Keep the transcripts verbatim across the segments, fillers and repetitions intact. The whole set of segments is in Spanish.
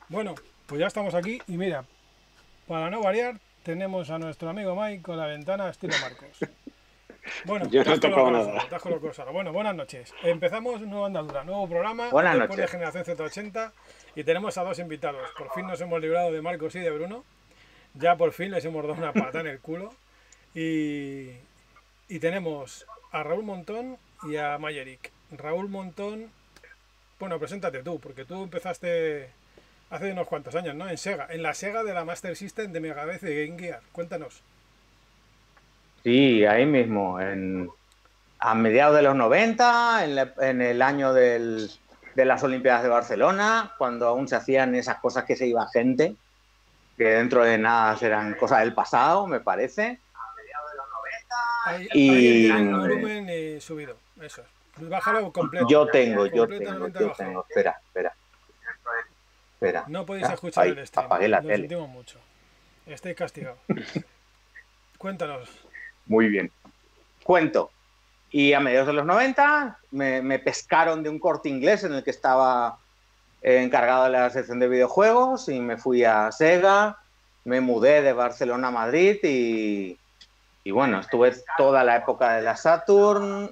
Bueno, pues ya estamos aquí y mira, para no variar, tenemos a nuestro amigo Mike con la ventana estilo Marcos. Bueno, Yo te no has he tocado colocado nada. solo, te has colocado solo. Bueno, buenas noches. Empezamos nueva andadura, nuevo programa Buenas después de noches. Generación Z ochenta y tenemos a dos invitados. Por fin nos hemos librado de Marcos y de Bruno. Ya por fin les hemos dado una pata en el culo. Y, y tenemos a Raúl Montón y a Mayerick. Raúl Montón, bueno, preséntate tú, porque tú empezaste hace unos cuantos años, ¿no? En Sega, en la Sega de la Master System de Megadeth y de Game Gear. Cuéntanos. Sí, ahí mismo, en, a mediados de los noventa, en, la- en el año del- de las Olimpiadas de Barcelona, cuando aún se hacían esas cosas que se iba gente, que dentro de nada eran cosas del pasado, me parece. Ahí, alguien Y tiene el volumen eh, subido, eso es. Bájalo completo, yo tengo, yo tengo, completamente yo bajado. tengo. Espera, espera, espera. No podéis Ah, escuchar ahí, el stream, apagué la lo tele. sentimos mucho. Estáis castigados. Cuéntanos. Muy bien. Cuento. Y a mediados de los noventa me, me pescaron de un Corte Inglés en el que estaba eh, encargado de la sección de videojuegos y me fui a Sega, me mudé de Barcelona a Madrid y, y bueno, estuve toda la época de la Saturn,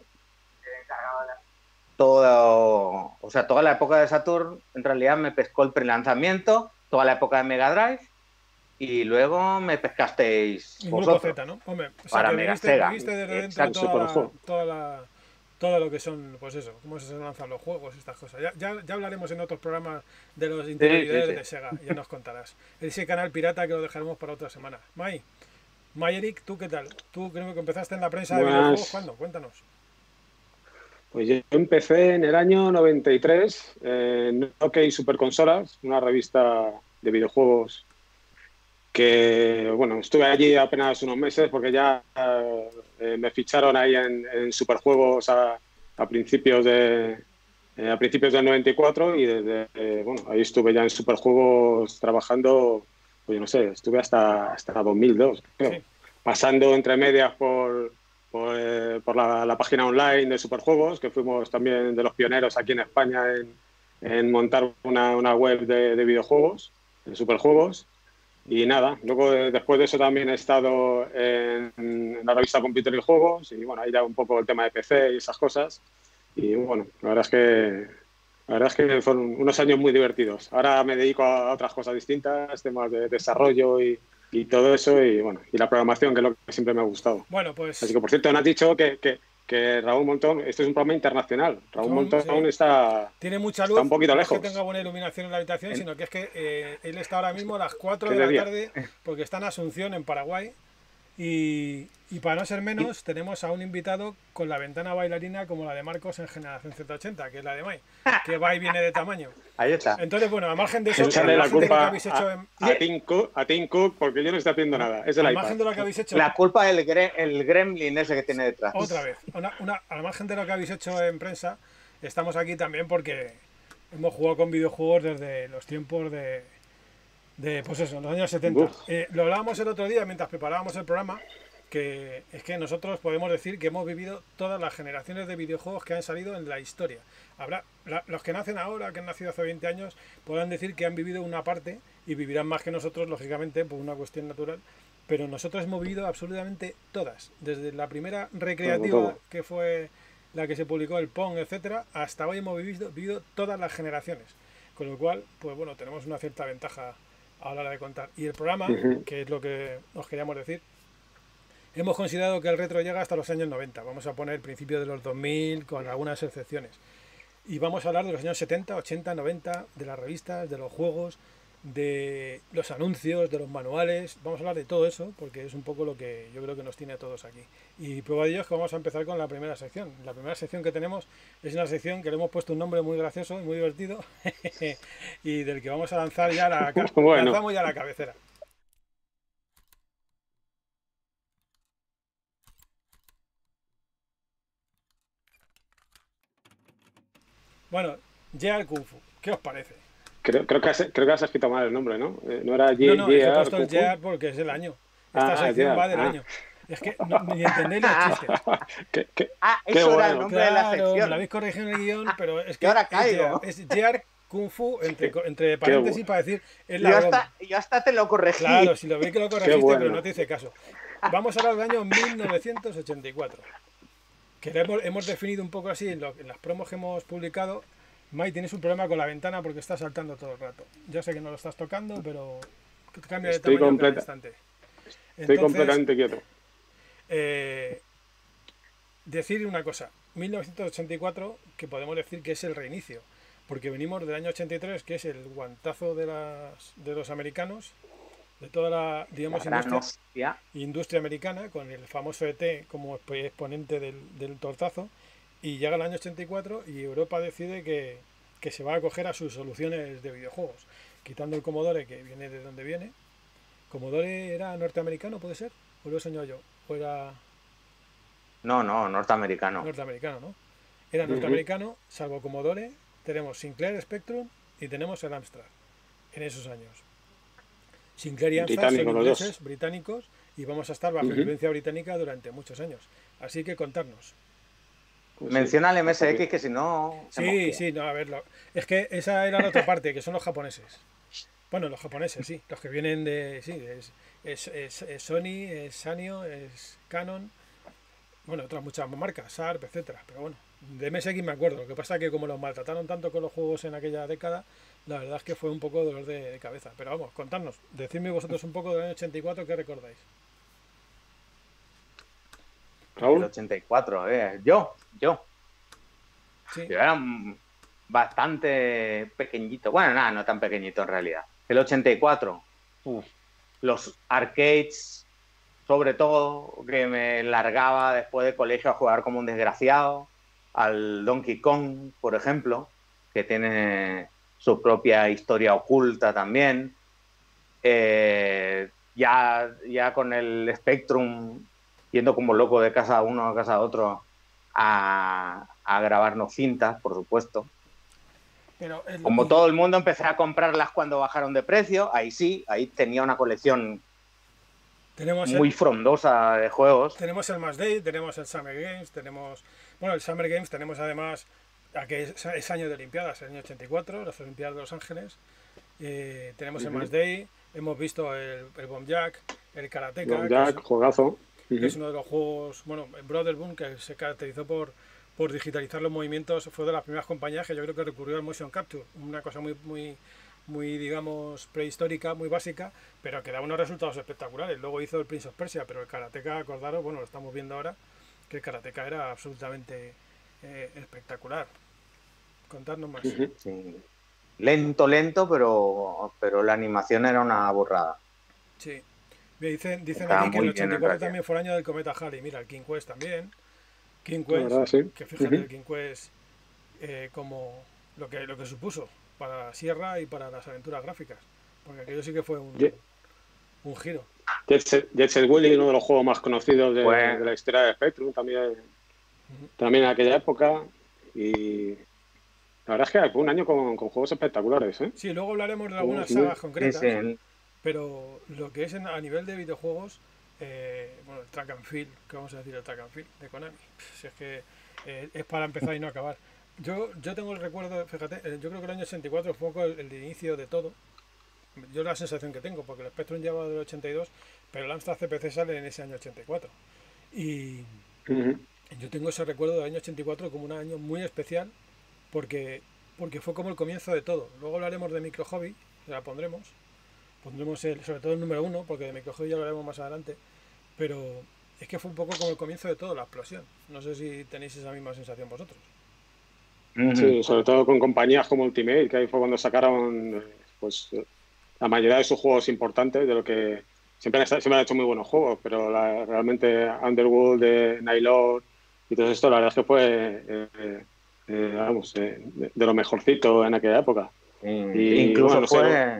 todo, o sea, toda la época de Saturn en realidad me pescó el prelanzamiento, toda la época de Mega Drive y luego me pescasteis Un grupo vosotros Z, ¿no? Hombre, o sea para que Mega viviste, Sega. viviste desde dentro Exacto. toda Super la, juego. toda la, todo lo que son, pues eso, cómo se lanzan los juegos, estas cosas. Ya, ya, ya hablaremos en otros programas de los Sí, sí, interioridades sí. de Sega, ya nos contarás. Ese canal pirata que lo dejaremos para otra semana. May, Mayerick, ¿tú qué tal? Tú creo que empezaste en la prensa de videojuegos, Buenas. ¿cuándo? Cuéntanos. Pues yo empecé en el año noventa y tres en OK Super Consolas, una revista de videojuegos que, bueno, estuve allí apenas unos meses porque ya eh, me ficharon ahí en, en Superjuegos a, a principios de, eh, a principios del noventa y cuatro y desde, eh, bueno, ahí estuve ya en Superjuegos trabajando, pues yo no sé, estuve hasta, hasta dos mil dos, creo, Sí. pasando entre medias por, por, eh, por la, la página online de Superjuegos, que fuimos también de los pioneros aquí en España en, en montar una, una web de, de videojuegos, de Superjuegos. Y nada, luego eh, después de eso también he estado en, en la revista Computer y Juegos y bueno, ahí ya un poco el tema de P C y esas cosas. Y bueno, la verdad es que la verdad es que fueron unos años muy divertidos. Ahora me dedico a otras cosas distintas, temas de desarrollo y, y todo eso y bueno, y la programación, que es lo que siempre me ha gustado. Bueno, Así pues que por cierto, me has dicho que, que, que Raúl Montón, esto es un programa internacional. Raúl son, sí, Montón está, tiene mucha está luz, un poquito no es que tenga lejos. buena iluminación en la habitación, En- sino que es que eh, él está ahora mismo a las cuatro ¿Qué de de la día? tarde porque está en Asunción, en Paraguay. Y, y para no ser y- menos, tenemos a un invitado con la ventana bailarina como la de Marcos en Generación Z ochenta, que es la de Mai, que va y viene de tamaño. Ahí está. Entonces, bueno, al margen de eso, al Échale El, la margen de lo que culpa habéis hecho a, en, a Tim Cook, a Tim Cook, porque yo no estoy haciendo al, nada. Es el al iPad. margen de lo que habéis hecho, la culpa del gre- el gremlin ese que tiene otra detrás. vez, una, una, al margen de lo que habéis hecho en prensa, estamos aquí también porque hemos jugado con videojuegos desde los tiempos de, de pues eso, en los años setenta. Uf. Eh, lo hablábamos el otro día mientras preparábamos el programa, que es que nosotros podemos decir que hemos vivido todas las generaciones de videojuegos que han salido en la historia. Habrá la, los que nacen ahora, que han nacido hace veinte años, podrán decir que han vivido una parte y vivirán más que nosotros, lógicamente, por una cuestión natural. Pero nosotros hemos vivido absolutamente todas, desde la primera Todo, recreativa, todo. que fue la que se publicó, el Pong, etcétera, hasta hoy hemos vivido, vivido todas las generaciones. Con lo cual, pues bueno, tenemos una cierta ventaja a la hora de contar. Y el programa, Ujú. que es lo que os queríamos decir, hemos considerado que el retro llega hasta los años noventa. Vamos a poner el principio de los dos mil con algunas excepciones. Y vamos a hablar de los años setenta, ochenta, noventa, de las revistas, de los juegos, de los anuncios, de los manuales. Vamos a hablar de todo eso porque es un poco lo que yo creo que nos tiene a todos aquí. Y prueba de ello es que vamos a empezar con la primera sección. La primera sección que tenemos es una sección que le hemos puesto un nombre muy gracioso y muy divertido y del que vamos a lanzar ya la, ca- Bueno, lanzamos ya la cabecera. Bueno, ya el Kung Fu. ¿Qué os parece? creo, creo, que has, creo que has escrito mal el nombre, ¿no? Eh, no era No, J- no, es que he J.R. puesto el Kung Fu. Year porque es el año. Esta Ah, sección ya. va del Ah. año. Es que no, ni entendéis los chistes. qué, qué, Ah, qué eso era el bueno. nombre de la Claro, me lo sección. habéis corregido en el guión, pero es Y que ahora es caigo. Year, es Year Kung Fu, entre, entre paréntesis, para decir, es la yo, broma. hasta, yo hasta te lo corregí. Claro, si lo vi que lo corregiste, bueno. pero no te hice caso. Vamos a hablar del año mil novecientos ochenta y cuatro. Que lo hemos, hemos definido un poco así en, lo, en las promos que hemos publicado. Mai, tienes un problema con la ventana porque está saltando todo el rato. Ya sé que no lo estás tocando, pero cambia de Estoy tamaño cada completa- instante. Estoy Entonces, completamente quieto. eh, decir una cosa, mil novecientos ochenta y cuatro, que podemos decir que es el reinicio, porque venimos del año ochenta y tres, que es el guantazo de, las, de los americanos, de toda la, digamos, La gran industria, hostia. industria americana, con el famoso E T como exponente del, del tortazo, y llega el año ochenta y cuatro y Europa decide que, que se va a acoger a sus soluciones de videojuegos, quitando el Commodore, que viene de donde viene. ¿Commodore era norteamericano, puede ser? ¿O lo he soñado yo? ¿O era No, no, norteamericano. norteamericano, no? Era Ujú. norteamericano, salvo Commodore, tenemos Sinclair Spectrum y tenemos el Amstrad en esos años. Sinclair y Amstrad son Británicos los dos. ingleses, británicos, y vamos a estar bajo Ujú. influencia británica durante muchos años. Así que contarnos. Pues Menciona el M S X sí. que si no. se Sí, mosquea. sí, no, a ver, lo- es que esa era la otra parte, que son los japoneses. Bueno, los japoneses, sí, los que vienen de, sí, es, es, es- es Sony, es Sanyo, es Canon, bueno, otras muchas marcas, Sharp, etcétera. Pero bueno, de M S X me acuerdo. Lo que pasa es que como los maltrataron tanto con los juegos en aquella década, la verdad es que fue un poco dolor de, de cabeza. Pero vamos, contadnos, decidme vosotros un poco del año ochenta y cuatro, ¿qué recordáis? El Raúl, ochenta y cuatro, eh. Yo, yo. Sí, Yo era mm, bastante pequeñito. Bueno, nada, no tan pequeñito en realidad. El ochenta y cuatro. Uf, los arcades, sobre todo, que me largaba después de colegio a jugar como un desgraciado. Al Donkey Kong, por ejemplo, que tiene su propia historia oculta también. Eh, ya, ya con el Spectrum, yendo como loco de casa uno a casa otro a, a grabarnos cintas, por supuesto. pero el- Como todo el mundo, empecé a comprarlas cuando bajaron de precio. Ahí sí, ahí tenía una colección tenemos muy el, frondosa de juegos. tenemos el Match Day, tenemos el Summer Games, tenemos, bueno, el Summer Games tenemos además, a que es, es año de Olimpiadas, el año ochenta y cuatro, las Olimpiadas de Los Ángeles. Eh, tenemos el Ujú. Match Day, hemos visto el, el Bomb Jack, el Karateka, Don que Jack, es- juegazo. que Ujú. es uno de los juegos, bueno, Brother Boom, que se caracterizó por, por digitalizar los movimientos, fue de las primeras compañías que yo creo que recurrió al motion capture, una cosa muy, muy, muy, digamos, prehistórica, muy básica, pero que da unos resultados espectaculares. Luego hizo el Prince of Persia, pero el Karateka, acordaros, bueno, lo estamos viendo ahora, que el Karateka era absolutamente eh, espectacular. Contadnos más. Ujú. Sí. Lento, lento, pero, pero la animación era una burrada. Sí. Me dicen, dicen Estaba aquí que el muy bien, en ochenta y cuatro realidad. también fue el año del cometa Halley. Mira, el King Quest también. King La Quest, verdad, sí. que fíjate Ujú. el King Quest eh, como lo que, lo que supuso para la Sierra y para las aventuras gráficas. Porque aquello sí que fue un, Ye- un giro. Jet Set, Jet Set Willy, uno de los juegos más conocidos de, Bueno. de la historia de Spectrum, también, también en aquella época. Y la verdad es que fue un año con, con juegos espectaculares, ¿eh? Sí, luego hablaremos de algunas Sí, sagas Sí, concretas, sí. pero lo que es en- a nivel de videojuegos, eh, bueno, el Track and Field, ¿qué vamos a decir el Track and Field de Konami? Si es que eh, es para empezar y no acabar. Yo, yo tengo el recuerdo, fíjate, eh, yo creo que el año ochenta y cuatro fue un poco el, el inicio de todo. Yo la sensación que tengo, porque el Spectrum lleva del ochenta y dos, pero el Amstrad C P C sale en ese año ochenta y cuatro. Y Ujú. yo tengo ese recuerdo del año ochenta y cuatro como un año muy especial, porque, porque fue como el comienzo de todo. Luego hablaremos de Micro Hobby, la pondremos. Pondremos el, sobre todo el número uno, porque de Micro Hobby ya lo haremos más adelante. Pero es que fue un poco como el comienzo de todo, la explosión. No sé si tenéis esa misma sensación vosotros. Ujú. Sí, sobre todo con compañías como Ultimate, que ahí fue cuando sacaron eh, pues eh, la mayoría de sus juegos importantes, de lo que siempre han, siempre han hecho muy buenos juegos, pero la- realmente Underworld, de Nylor y todo esto, la verdad es que fue eh, eh, eh, vamos, eh, de, de lo mejorcito en aquella época. Sí. Y, Incluso bueno, no sé, fue.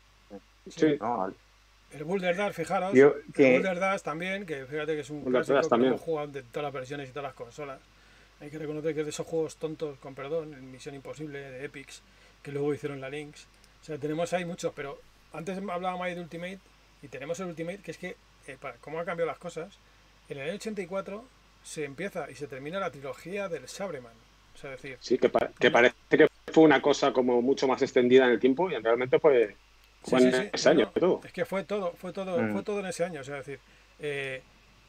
Sí, No, El Boulder Dash, fijaros, Yo- el que- Boulder Dash también, que fíjate que es un Boulder clásico Dash que lo también. hemos jugado de todas las versiones y todas las consolas. Hay que reconocer que es de esos juegos tontos, con perdón, en Misión Imposible, de Epics, que luego hicieron la Lynx. O sea, tenemos ahí muchos, pero antes hablaba más de Ultimate, y tenemos el Ultimate, que es que, eh, para cómo han cambiado las cosas, en el año ochenta y cuatro se empieza y se termina la trilogía del Sabreman. O sea, es decir, sí que, pa- que parece que fue una cosa como mucho más extendida en el tiempo y realmente fue, fue Sí, en sí, sí. ese No, año no, todo. es que fue todo, fue todo, Mm. fue todo en ese año. O sea, es decir, eh,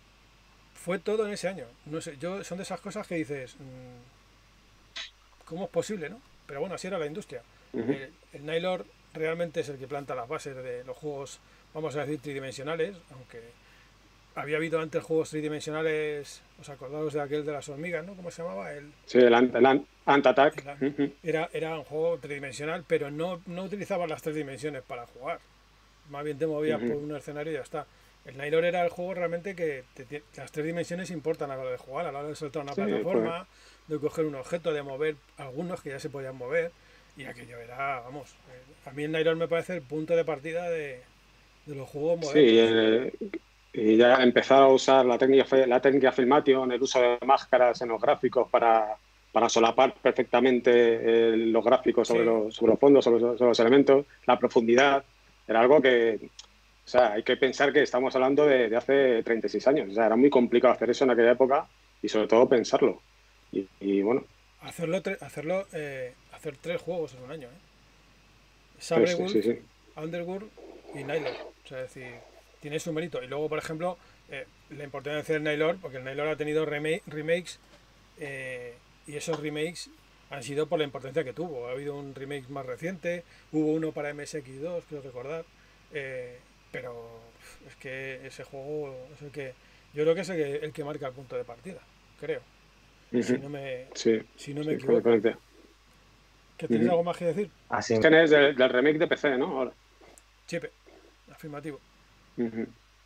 fue todo en ese año. No sé, yo son de esas cosas que dices, mm, ¿cómo es posible, no? Pero bueno, así era la industria. Ujú. El, el Nailor realmente es el que planta las bases de los juegos, vamos a decir, tridimensionales, aunque había habido antes juegos tridimensionales, ¿os acordáis de aquel de las hormigas, ¿no? ¿Cómo se llamaba? El, Sí, el, Ant, el Ant- Ant Attack. el Ant. Ujú. Era, era un juego tridimensional, pero no, no utilizaba las tres dimensiones para jugar. Más bien te movías por Ujú. un escenario y ya está. El Nailor era el juego realmente que te, te, las tres dimensiones importan a la hora de jugar, a la hora de soltar una Sí, pues, plataforma, de coger un objeto, de mover algunos que ya se podían mover. Y aquello era, vamos, eh, a mí el Nailor me parece el punto de partida de, de los juegos sí, modernos. eh, y ya empezar a usar la técnica, fi- la técnica Filmation, el uso de máscaras en los gráficos para, para solapar perfectamente eh, los gráficos sobre Sí, los, sobre los fondos, sobre los, sobre los elementos, la profundidad, era algo que, o sea, hay que pensar que estamos hablando de, de hace treinta y seis años, o sea, era muy complicado hacer eso en aquella época y sobre todo pensarlo. Y, y bueno, hacerlo, tre- hacerlo eh, hacer tres juegos en un año, ¿eh? sí, sí, Sabrewulf, sí, sí. Underworld y Nailor. O sea, es decir, tiene su mérito. Y luego, por ejemplo, eh, la importancia de hacer el Nailor, porque el Nailor ha tenido remake, remakes eh, y esos remakes han sido por la importancia que tuvo. Ha habido un remake más reciente, hubo uno para M S X dos, creo recordar. eh, pero es que ese juego es el que yo creo que es el que, el que marca el punto de partida, creo, si Ujú. no me, Sí, si no me sí, con equivoco. diferencia. ¿Que tienes Ujú. algo más que decir? Así. Este es del, del remake de P C, ¿no? Ahora. Chipe, afirmativo. Ujú.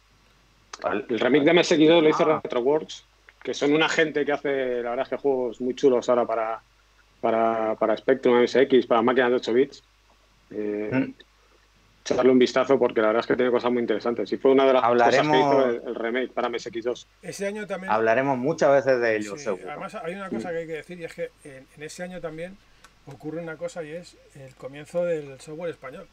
Vale. El remake de M S X dos lo hizo Ah, Retroworks, que son una gente que hace, la verdad es que juegos muy chulos ahora para, para, para Spectrum, M S X, para máquinas de ocho bits. Eh, mm, echarle un vistazo porque la verdad es que tiene cosas muy interesantes. Y fue una de las cosas que hizo hablaremos, el, el remake para M S X dos. Ese año también, hablaremos muchas veces de ello, sí, seguro. además hay una cosa que hay que decir y es que en, en ese año también ocurre una cosa y es el comienzo del software español.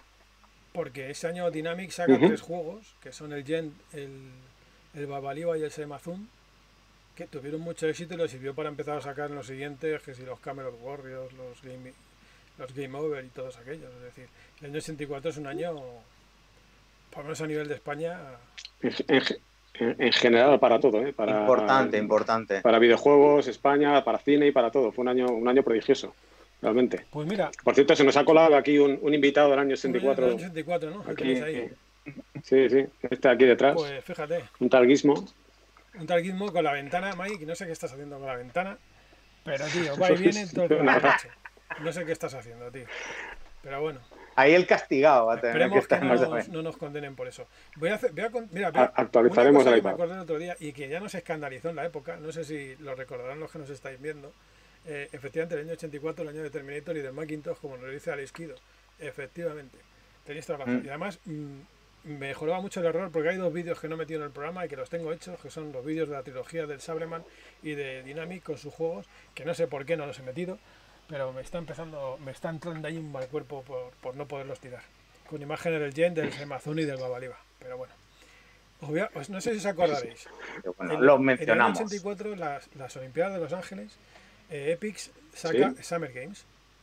Porque ese año Dynamic saca Ujú. tres juegos, que son el Gen, el, el Babaliba y el Semazum, que tuvieron mucho éxito y lo sirvió para empezar a sacar en los siguientes, que si los Camelot Warriors, los Game, los Game Over y todos aquellos. Es decir, el año ochenta y cuatro es un año, por lo menos a nivel de España, En, en- en general para todo, ¿eh? Para, Importante, importante. para videojuegos, España, para cine y para todo. Fue un año, un año prodigioso, realmente. pues mira, Por cierto, se nos ha colado aquí un, un invitado del año un año del año ochenta y cuatro. ochenta y cuatro, ¿no? Lo tenéis Aquí, ahí. sí, sí, está aquí detrás. Pues fíjate, Un tal Gizmo. un tal Gizmo con la ventana, Mike, no sé qué estás haciendo con la ventana, pero tío, va y viene todo el rato, macho. No sé qué estás haciendo, tío. Pero bueno, Ahí el castigado va a tener que esperemos que estar no más o nos, menos. no nos condenen por eso. Voy a hacer, voy a con- mira, voy A- a- una Actualizaremos cosa el que me iPad. acordé el otro día y que ya nos escandalizó en la época, no sé si lo recordarán los que nos estáis viendo. Eh, efectivamente, el año ochenta y cuatro, el año de Terminator y del Macintosh, como nos dice Alex Kido. Efectivamente, tenéis toda la razón. Mm. Y además, mm, me mejoraba mucho el error porque hay dos vídeos que no he metido en el programa y que los tengo hechos, que son los vídeos de la trilogía del Sabreman y de Dynamic con sus juegos, que no sé por qué no los he metido, pero me está empezando, me está entrando ahí un mal cuerpo por, por no poderlos tirar. Con imágenes del Gen, del Amazon y del Babaliba. Pero bueno, os voy a- os- no sé si os acordaréis. Pero bueno, En, lo en el año mencionamos. ochenta y cuatro, las, las Olimpiadas de Los Ángeles, eh, Epix saca Sí, Summer Games,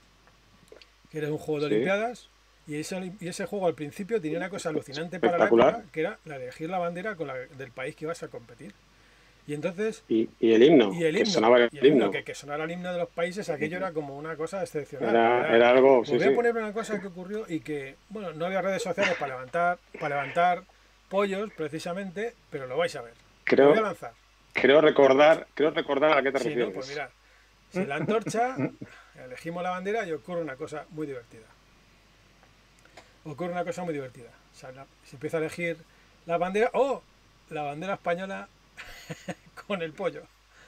que era un juego de sí, Olimpiadas. Y ese, olim- y ese juego al principio tenía una cosa alucinante para la espectacular. época, que era la de elegir la bandera con la, del país que ibas a competir. Y entonces, Y, y el himno, y el que himno, sonaba el y el himno, himno. que, que sonara el himno de los países, aquello era como una cosa excepcional. Era, Era, era algo, pues sí, voy a sí. poner una cosa que ocurrió y que, bueno, no había redes sociales para levantar, para levantar pollos precisamente, pero lo vais a ver. Lo voy a Creo, lanzar. creo recordar, creo recordar a qué te Si no, pues refieres. mirad, si la antorcha, elegimos la bandera y ocurre una cosa muy divertida. Ocurre una cosa muy divertida. O sea, la- se empieza a elegir la bandera, ¡oh! La bandera española con el pollo.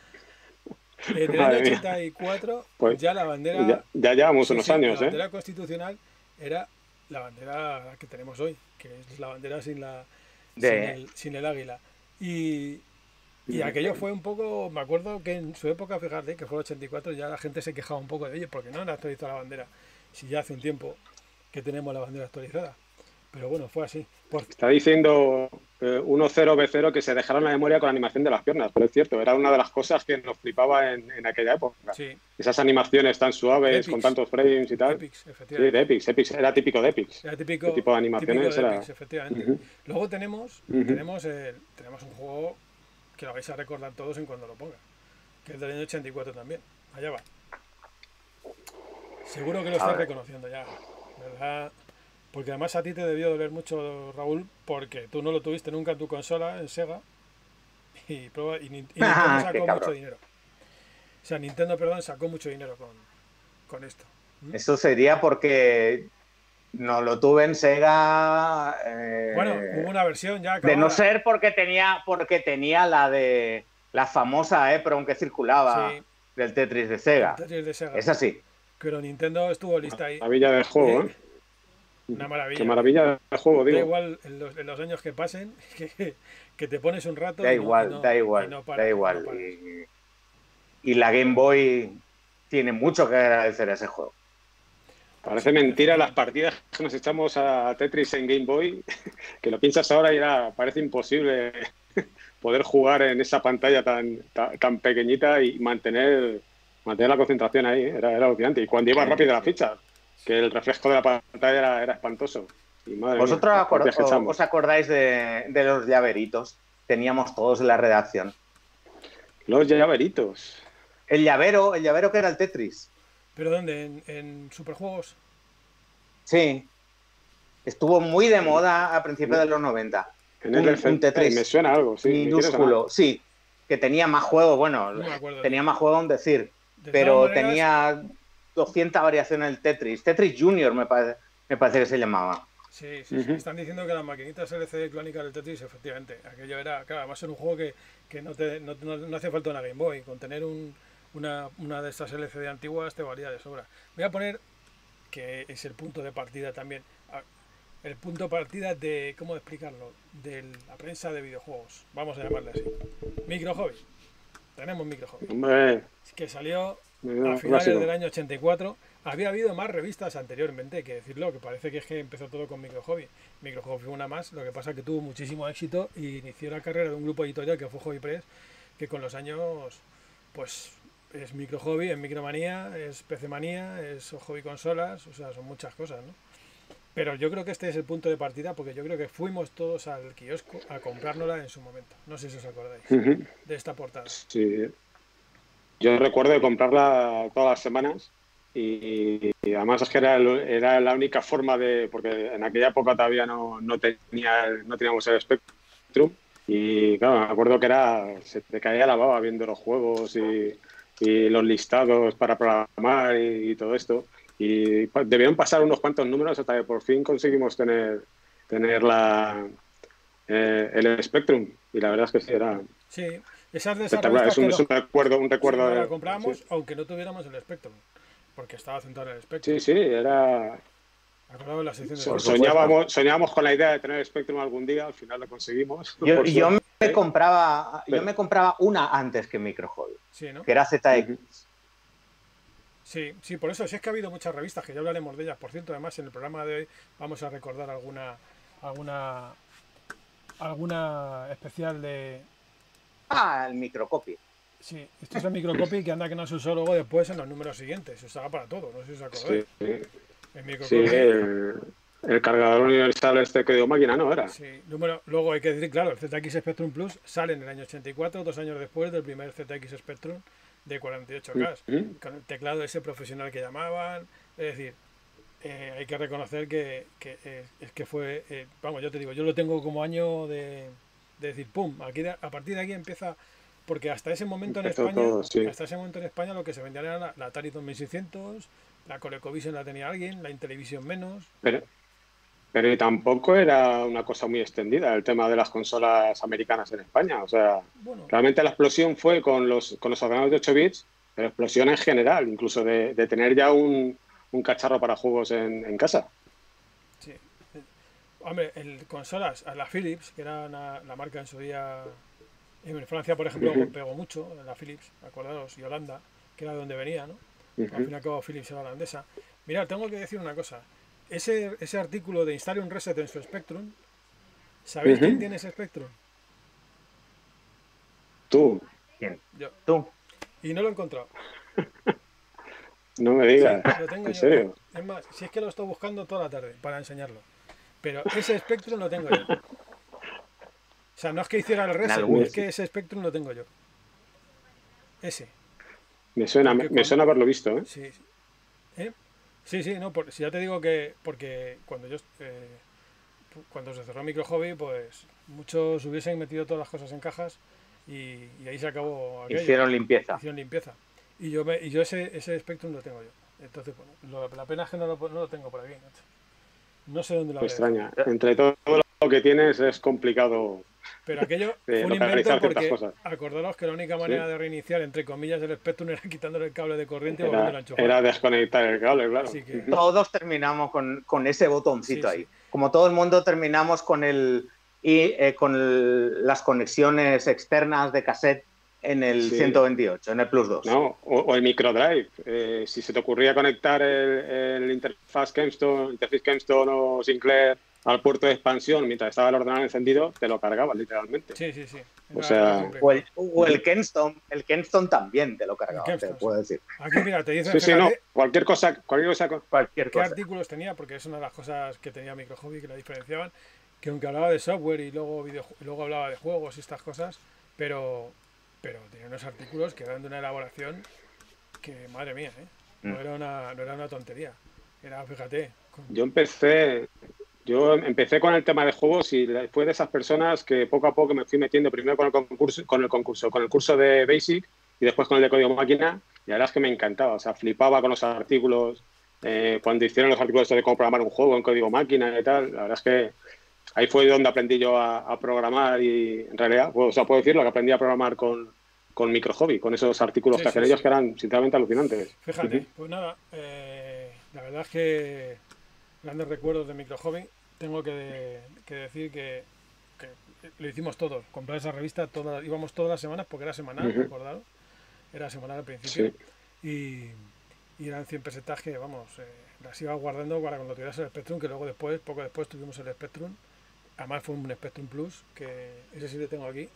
En el año Madre mía. ochenta y cuatro Pues ya la bandera, ya, ya llevamos sí, unos sí, la años, ¿eh? bandera constitucional era la bandera que tenemos hoy, que es la bandera sin la sin De, el, sin el águila. Y, y aquello fue un poco, me acuerdo que en su época, fíjate, que fue el ochenta y cuatro, ya la gente se quejaba un poco de ello, porque no han actualizado la bandera, si ya hace un tiempo que tenemos la bandera actualizada. Pero bueno, fue así. Por... Está diciendo eh, uno cero B cero que se dejaron la memoria con la animación de las piernas, pero es cierto, era una de las cosas que nos flipaba en, en aquella época. Sí. Esas animaciones tan suaves, Epix. con tantos frames y tal. Epix, sí, de Epix. Epix era típico de Epix. Era típico, Ese tipo de animaciones típico de era... Epix, efectivamente. Uh-huh. Luego tenemos, Uh-huh. tenemos, el, tenemos un juego que lo vais a recordar todos en cuando lo ponga, que es del año ochenta y cuatro también. Allá va. Seguro que lo estás reconociendo ya, ¿verdad? Porque además a ti te debió doler mucho, Raúl, porque tú no lo tuviste nunca en tu consola, en Sega, y, prueba, y, y Nintendo Ah, sacó mucho dinero. O sea, Nintendo, perdón, sacó mucho dinero con, con esto. ¿Mm? Eso sería porque no lo tuve en Sega. Eh, bueno, hubo una versión ya acabada. De no ser porque tenía, porque tenía la de la famosa EPROM que circulaba sí. del Tetris de Sega. El Tetris de Sega. Es así. Pero Nintendo estuvo lista ahí. Maravilla de juego, ¿eh? Una maravilla. Qué maravilla de juego, digo. Da igual en los, en los años que pasen, que, que te pones un rato. Da y igual, no, y no, da igual, y no paras, da igual. No y, y la Game Boy tiene mucho que agradecer a ese juego. Parece mentira las partidas que nos echamos a Tetris en Game Boy, que lo piensas ahora y era, parece imposible poder jugar en esa pantalla tan, tan, tan pequeñita y mantener, mantener la concentración ahí, ¿eh? era, era alucinante. Y cuando iba rápido la ficha, que el reflejo de la pantalla era, era espantoso. Y madre ¿Vosotros mía, acord os acordáis de, de los llaveritos? Teníamos todos en la redacción. Los llaveritos. El llavero, el llavero que era el Tetris. ¿Pero dónde? ¿En, en Superjuegos? Sí. Estuvo muy de moda a principios de los noventa. En el un, un Tetris. Me suena algo, sí. Minúsculo, sí. Que tenía más juego, bueno, no tenía más juego aún decir. De pero maneras, tenía doscientas variaciones del Tetris. Tetris Junior me parece, me parece que se llamaba. Sí, sí, sí. Uh-huh. Están diciendo que las maquinitas L C D clónicas del Tetris, efectivamente. Aquello era, claro, además era un juego que, que no, te, no, no, no hace falta una Game Boy. Con tener un, una, una de estas L C D antiguas te valía de sobra. Voy a poner que es el punto de partida también. El punto de partida de, ¿cómo explicarlo? De la prensa de videojuegos. Vamos a llamarle así. Micro Hobby. Tenemos Micro Hobby. Hombre. Que salió No, a finales clásico. del año ochenta y cuatro. Había habido más revistas anteriormente, hay que decirlo, que parece que es que empezó todo con Micro Hobby. Micro Hobby fue una más, lo que pasa es que tuvo muchísimo éxito y inició la carrera de un grupo editorial que fue Hobby Press, que con los años, pues, es Micro Hobby, es Micromanía, es P C Manía, es Hobby Consolas, o sea, son muchas cosas, ¿no? Pero yo creo que este es el punto de partida, porque yo creo que fuimos todos al kiosco a comprárnosla en su momento. No sé si os acordáis uh-huh. de esta portada. Sí. Yo recuerdo de comprarla todas las semanas y, y además es que era, era la única forma de, porque en aquella época todavía no, no, tenía, no teníamos el Spectrum y claro, me acuerdo que era, se te caía la baba viendo los juegos y, y los listados para programar y, y todo esto. Y debieron pasar unos cuantos números hasta que por fin conseguimos tener, tener la, eh, el Spectrum y la verdad es que sí, era... Sí. Esas de esas revistas es un, que es un recuerdo, un recuerdo sí, de... la comprábamos, sí. aunque no tuviéramos el Spectrum, porque estaba centrado en el Spectrum. Sí, sí, era... En la sección de so, soñábamos, soñábamos con la idea de tener el Spectrum algún día, al final lo conseguimos. Yo, yo, me, compraba, Pero... yo me compraba una antes que Micro Hobby, sí, ¿no? que era Z X. Uh-huh. Sí, sí, por eso sí es que ha habido muchas revistas, que ya hablaremos de ellas. Por cierto, además en el programa de hoy vamos a recordar alguna alguna alguna especial de... Ah, el Microcopy. Sí, esto es el Microcopy que anda que no se usó luego después en los números siguientes. Se usaba para todo, no sé si os acordáis. Sí, el Microcopy. Sí, el, el cargador universal este que dio máquina, ¿no? Era. Sí, número, luego hay que decir, claro, el Z X Spectrum Plus sale en el año ochenta y cuatro, dos años después del primer Z X Spectrum de cuarenta y ocho K, mm-hmm. con el teclado ese profesional que llamaban. Es decir, eh, hay que reconocer que, que eh, es que fue, eh, vamos, yo te digo, yo lo tengo como año de, de decir, pum, aquí de, a partir de aquí empieza, porque hasta ese momento en España, todo, sí. hasta ese momento en España lo que se vendía era la, la Atari dos mil seiscientos, la ColecoVision la tenía alguien, la Intellivision menos. Pero, pero tampoco era una cosa muy extendida el tema de las consolas americanas en España, o sea, bueno, realmente la explosión fue con los, con los ordenadores de ocho bits, pero explosión en general, incluso de, de tener ya un, un cacharro para juegos en, en casa. Sí. Hombre, el consolas, la Philips, que era una, la marca en su día, en Francia, por ejemplo, uh-huh. pegó mucho, la Philips, acordaros, y Holanda, que era de donde venía, ¿no? Uh-huh. Al fin y al cabo Philips era holandesa. Mirad, tengo que decir una cosa, ese, ese artículo de instale un reset en su Spectrum, ¿sabéis Ujú. quién tiene ese Spectrum? Tú, ¿Quién? Yo. Tú. Y no lo he encontrado. no me Sí, digas. lo tengo ¿En yo. serio? Es más, si es que lo estoy buscando toda la tarde para enseñarlo. Pero ese Spectrum lo tengo yo. O sea, no es que hiciera el En reset, algún es que ese Spectrum lo tengo yo. Ese. Me suena, me, Porque me cuando... suena haberlo visto, ¿eh? Sí, sí. ¿Eh? Sí, sí, no, por- si ya te digo que, porque cuando yo, eh, cuando se cerró Micro Hobby, pues muchos hubiesen metido todas las cosas en cajas y, y ahí se acabó aquello. Hicieron limpieza. Hicieron limpieza. Y yo, me, y yo ese, ese Spectrum lo tengo yo. Entonces, bueno, lo- la pena es que no lo, no lo tengo por aquí. macho. No sé dónde lo Me habré extraña. dejado. Entre todo lo que tienes es complicado Pero aquello eh, fue un invento localizar ciertas porque cosas. acordaros que la única manera Sí. de reiniciar, entre comillas, el Spectrum era quitándole el cable de corriente y volviéndolo a Era, enchufar. era desconectar el cable, claro. Así que, Ujú. Todos terminamos con, con ese sí, botoncito sí. ahí. Como todo el mundo terminamos con el y eh, con el- las conexiones externas de cassette en el Sí. ciento veintiocho, en el Plus dos. No, o, o el microdrive. Eh, si se te ocurría conectar el, el interfaz Kempstone, interfaz Kempstone o Sinclair al puerto de expansión mientras estaba el ordenador encendido, te lo cargabas literalmente. Sí, sí, sí. O Era, sea, era O complicado. el, o el Kenston, el Kenston también te lo El cargaba, te Kempstone, puedo sí. decir. Aquí, mira, te dicen, sí, sí, no. fíjate, Cualquier cosa, cualquier cosa. Cualquier qué cosa. artículos tenía, porque es una de las cosas que tenía Micro Hobby que la diferenciaban, que aunque hablaba de software y luego, video, luego hablaba de juegos y estas cosas, pero, pero tenía unos artículos que eran de una elaboración que, madre mía, ¿eh? no, Mm. era una, no era una tontería. Era, fíjate, con- Yo empecé, yo empecé con el tema de juegos y fue de esas personas que poco a poco me fui metiendo primero con el concurso, con el concurso, con el curso de Basic y después con el de código máquina. Y la verdad es que me encantaba, o sea, flipaba con los artículos. Eh, cuando hicieron los artículos de cómo programar un juego en código máquina y tal, la verdad es que ahí fue donde aprendí yo a, a programar y en realidad, pues, o sea, puedo decirlo, que aprendí a programar con, con Micro Hobby, con esos artículos Sí, que sí, hacían sí. ellos que eran sinceramente alucinantes. Fíjate, Ujú. pues nada, eh, la verdad es que grandes recuerdos de Micro Hobby. Tengo que, que decir que, que lo hicimos todos, comprar esa revista, todas, íbamos todas las semanas porque era semanal, Ujú. acordaros, era semanal al principio. Sí. Y, y eran cien pesetas que, vamos, eh, las iba guardando para cuando tuvieras el Spectrum, que luego después, poco después tuvimos el Spectrum. Además fue un Spectrum Plus, que ese sí lo tengo aquí,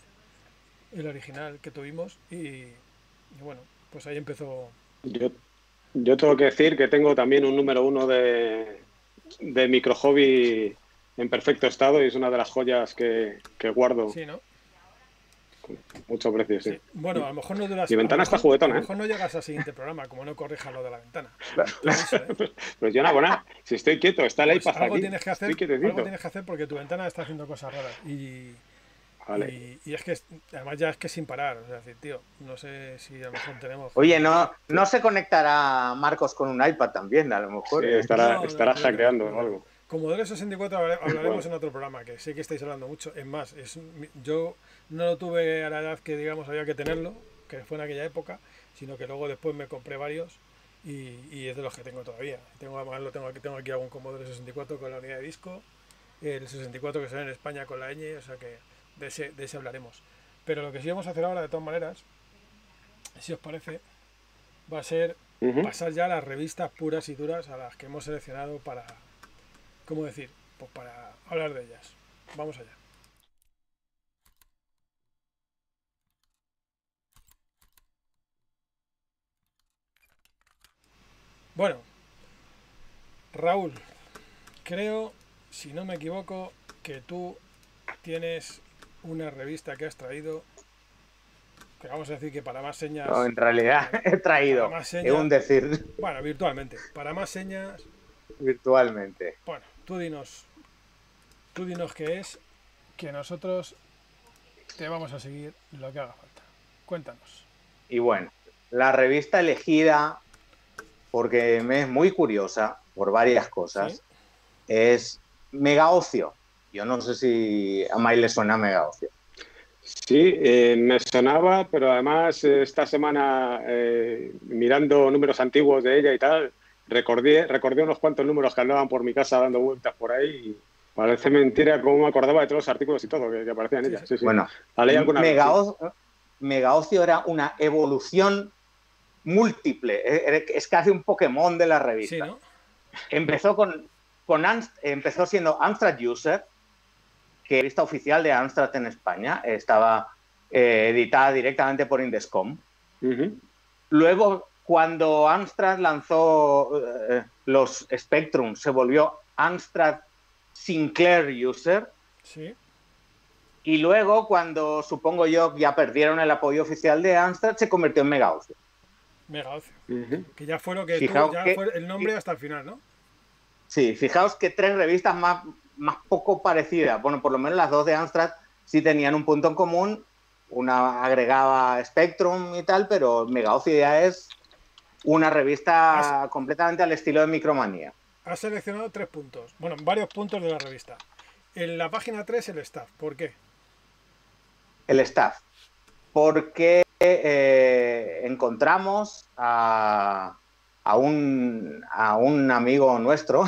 el original que tuvimos. Y, y bueno, pues ahí empezó. Yo, yo tengo que decir que tengo también un número uno de, de Micro Hobby en perfecto estado y es una de las joyas que, que guardo Sí, ¿no? con mucho precio, sí. Sí. Bueno, a lo mejor no duras. Mi a lo ventana está mejor- juguetona, A lo ¿eh? mejor no llegas al siguiente programa, como no corrijas lo de la ventana. Claro. Te aviso, ¿eh? Pues, pues yo no hago nada. Si estoy quieto, está el Pues iPad algo aquí. tienes que hacer, Estoy algo quietecito. tienes que hacer porque tu ventana está haciendo cosas raras. Y, Vale. y, y es que es- además ya es que sin parar. O sea, decir, tío, no sé si a lo mejor tenemos. Oye, no, no se conectará Marcos con un iPad también, a lo mejor. Sí, ¿eh? estará, No, no, estará creo que no, hackeando creo o que no. algo. Commodore sesenta y cuatro habla- hablaremos Bueno. en otro programa, que sé que estáis hablando mucho. Es más, es, mi- yo no lo tuve a la edad que digamos había que tenerlo, que fue en aquella época, sino que luego después me compré varios y, y es de los que tengo todavía. Tengo, además lo tengo aquí, tengo aquí algún Commodore sesenta y cuatro con la unidad de disco, el sesenta y cuatro que sale en España con la ñ, o sea que de ese, de ese hablaremos. Pero lo que sí vamos a hacer ahora, de todas maneras, si os parece, va a ser Ujú. pasar ya a las revistas puras y duras a las que hemos seleccionado para, ¿cómo decir? Pues para hablar de ellas. Vamos allá. Bueno, Raúl, creo, si no me equivoco, que tú tienes una revista que has traído, que vamos a decir que para más señas, No, en realidad he traído, Para más es señas. un decir bueno, virtualmente, para más señas, virtualmente. bueno, tú dinos, tú dinos qué es, que nosotros te vamos a seguir lo que haga falta. Cuéntanos. Y bueno, la revista elegida, porque me es muy curiosa por varias cosas, ¿Sí? es Mega Ocio. Yo no sé si a Mai le suena Mega Ocio. Sí, eh, me sonaba, pero además eh, esta semana, eh, mirando números antiguos de ella y tal, recordé, recordé unos cuantos números que andaban por mi casa dando vueltas por ahí y parece mentira cómo me acordaba de todos los artículos y todo que, que aparecían en Sí, ella. sí. Sí, sí. Bueno, La leí alguna vez, Mega, sí. O- Mega Ocio era una evolución múltiple, es es casi un Pokémon de la revista. Sí, ¿no? Empezó con, con Amst- empezó siendo Amstrad User, que es la revista oficial de Amstrad en España. Estaba eh, editada directamente por Indescom. Uh-huh. Luego, cuando Amstrad lanzó eh, los Spectrum, se volvió Amstrad Sinclair User. Sí. Y luego, cuando supongo yo ya perdieron el apoyo oficial de Amstrad, se convirtió en Megaocio. Megaocio. Uh-huh. Que ya fue lo que Fijaos tuvo, ya que- fue el nombre hasta el final, ¿no? Sí, fijaos que tres revistas más, más poco parecidas. Bueno, por lo menos las dos de Amstrad sí tenían un punto en común. Una agregaba Spectrum y tal, pero Megaocio ya es una revista completamente al estilo de Micromanía. Has seleccionado tres puntos. Bueno, varios puntos de la revista. En la página tres, el staff. ¿Por qué? El staff. Porque eh, encontramos a, a, un, a un amigo nuestro,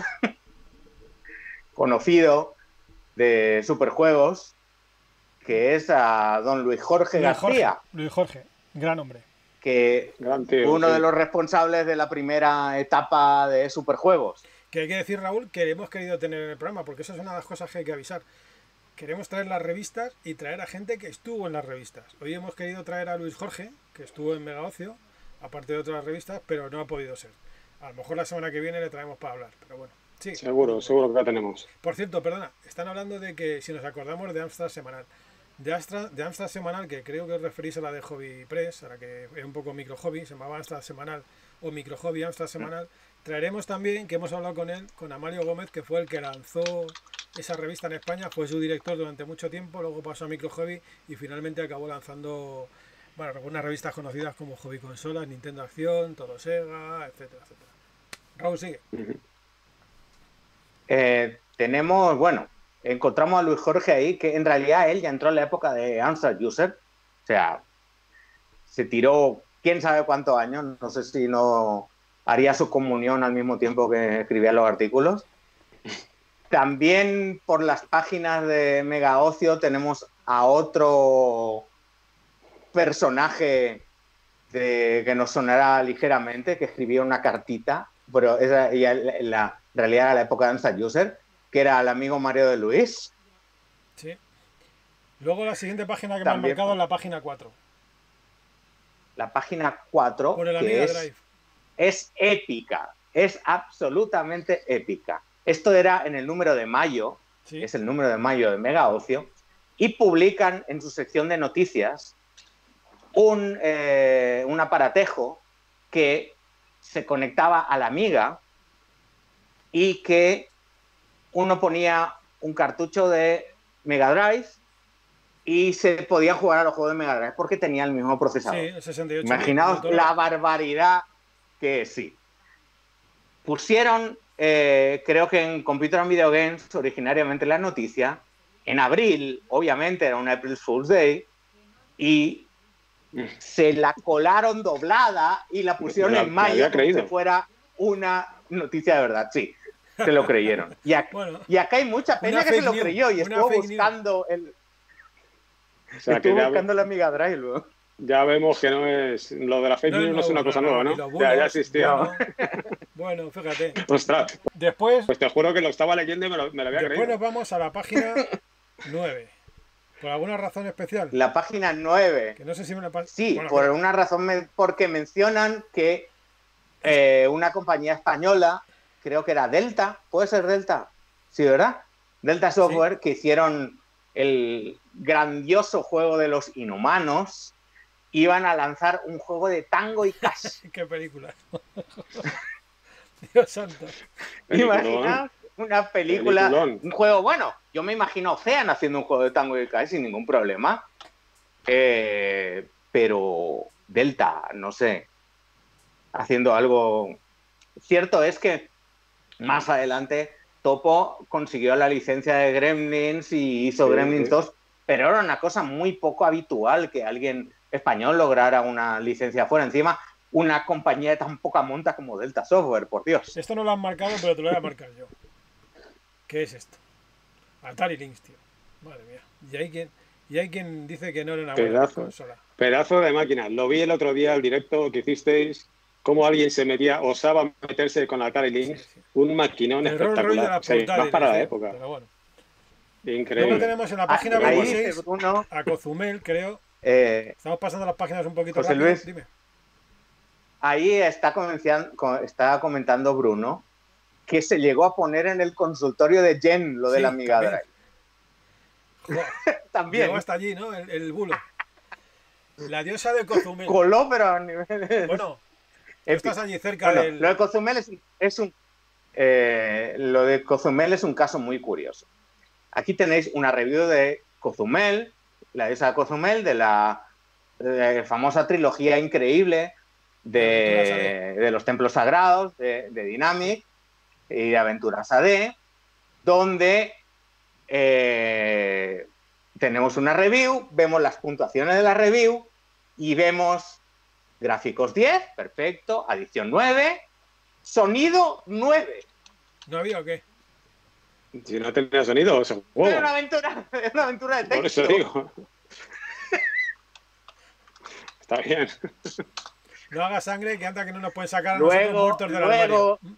conocido de Superjuegos, que es a don Luis Jorge Luis Jorge, García, Luis Jorge, gran hombre. que Gran tío, uno sí. de los responsables de la primera etapa de Superjuegos. Que hay que decir, Raúl, que hemos querido tener en el programa, porque eso es una de las cosas que hay que avisar. Queremos traer las revistas y traer a gente que estuvo en las revistas. Hoy hemos querido traer a Luis Jorge, que estuvo en Megaocio, aparte de otras revistas, pero no ha podido ser. A lo mejor la semana que viene le traemos para hablar, pero bueno. Sí. Seguro, seguro que la tenemos. Por cierto, perdona, están hablando de que si nos acordamos de Amstrad Semanal. De Amstrad, de Amstrad Semanal, que creo que os referís a la de Hobby Press, a la que es un poco micro hobby, se llamaba Amstrad Semanal o micro hobby Amstrad Semanal. Traeremos también, que hemos hablado con él, con Amalio Gómez, que fue el que lanzó esa revista en España, fue su director durante mucho tiempo, luego pasó a micro hobby y finalmente acabó lanzando, bueno, algunas revistas conocidas como Hobby Consolas, Nintendo Acción, Todo Sega, etcétera, etcétera. Raúl, sigue. Uh-huh. Eh, tenemos, bueno, encontramos a Luis Jorge ahí, que en realidad él ya entró en la época de Amstrad User, o sea, se tiró quién sabe cuántos años, no sé si no haría su comunión al mismo tiempo que escribía los artículos. También por las páginas de Megaocio tenemos a otro personaje de, que nos sonará ligeramente, que escribía una cartita, pero esa ya en la en realidad era la época de Amstrad User, que era el amigo Mario de Luis. Sí. Luego la siguiente página que También. me han marcado es la página cuatro. La página cuatro, Por el que Amiga es, Drive. es épica, es absolutamente épica. Esto era en el número de mayo, Sí. es el número de mayo de Megaocio, y publican en su sección de noticias un, eh, un aparatejo que se conectaba a la Amiga y que uno ponía un cartucho de Mega Drive y se podía jugar a los juegos de Mega Drive porque tenía el mismo procesador. Sí, el sesenta y ocho. Imaginaos Motorola. la barbaridad que es, sí. Pusieron, eh, creo que en Computer and Video Games, originariamente la noticia, en abril, obviamente era un April Fool's Day, y se la colaron doblada y la pusieron Me la- en me mayo había como creído. si fuera una noticia de verdad, sí. Se lo creyeron. Y, ac- Bueno, y acá hay mucha peña una que se fake lo news, creyó y una estuvo fake news. buscando el, O sea, que estuvo ya, buscando la Amiga Drive luego. ya vemos que no es lo de la fake news, no es una cosa nueva, y ¿no? los Ya, ya bulos, existía. Bueno, bueno, fíjate. Ostras, Después, pues te juro que lo estaba leyendo y me lo, me lo había después creído. nos vamos a la página nueve. ¿Por alguna razón especial? La página nueve. Que no sé si me la pas- Sí, Bueno, por mira, una razón, me- porque mencionan que eh, una compañía española, creo que era Delta, ¿puede ser Delta? Sí, ¿verdad? Delta Software, que hicieron el grandioso juego de los Inhumanos, iban a lanzar un juego de Tango y Cash. qué película. Dios santo. Peliculón. Imagina una película, Peliculón. un juego bueno. Yo me imagino a Ocean haciendo un juego de Tango y Cash sin ningún problema. Eh, pero Delta, no sé, haciendo algo. Cierto es que más adelante Topo consiguió la licencia de Gremlins y hizo Sí, Gremlins sí. dos, pero era una cosa muy poco habitual que alguien español lograra una licencia fuera. Encima, una compañía de tan poca monta como Delta Software, por Dios. Esto no lo han marcado, pero te lo voy a marcar yo. ¿Qué es esto? Atari Lynx, tío. Madre mía. Y hay quien, y hay quien dice que no era una buena Pedazo. consola. Pedazo de máquina. Lo vi el otro día, el directo que hicisteis. cómo alguien se metía, osaba meterse con la Atari Lynx, Sí, sí. un maquinón El Rolls Royce de espectacular. las O sea, portátiles, más para la sí, época. pero bueno. Increíble. Luego tenemos en la página Ah, ahí veintiséis dice Bruno, a Cozumel, creo. eh, Estamos pasando las páginas un poquito José rápido. Luis. Dime. ahí está, comencian- está comentando Bruno que se llegó a poner en el consultorio de Jen lo de Sí, la Amiga también. Drive. Joder, También. llegó hasta allí, ¿no? El, el bulo. La diosa de Cozumel. Coló, pero a nivel... Bueno, tú épico. estás allí cerca Bueno, del... lo de Cozumel es, es un eh, lo de Cozumel es un caso muy curioso. Aquí tenéis una review de Cozumel, la diosa de Cozumel, de la eh, famosa trilogía increíble de, de los templos sagrados de, de Dynamic y de Aventuras A D, donde eh, tenemos una review, vemos las puntuaciones de la review y vemos gráficos diez, perfecto, adición nueve, sonido nueve. ¿No había o qué? Si no tenía sonido, ese juego. Era una aventura, era una aventura de texto. Por eso digo. Está bien. No haga sangre, que antes que no nos pueden sacar a nosotros Luego, muertos del luego, armario.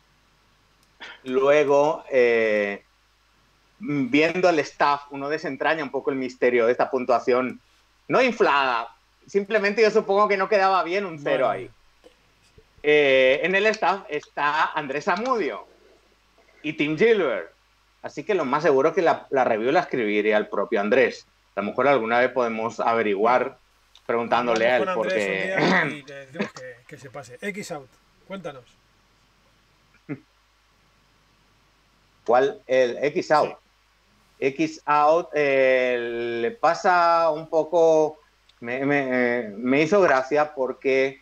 luego eh, viendo el staff, uno desentraña un poco el misterio de esta puntuación, no inflada, simplemente yo supongo que no quedaba bien un cero Vale. ahí. Eh, en el staff está Andrés Amudio y Tim Gilbert, así que lo más seguro es que la, la review la escribiría el propio Andrés. A lo mejor alguna vez podemos averiguar preguntándole a él, Hablamos con Andrés un porque... día y le decimos que, que se pase. X-Out, cuéntanos. ¿Cuál? El X-Out. Sí. X-Out eh, le pasa un poco... Me, me, me hizo gracia porque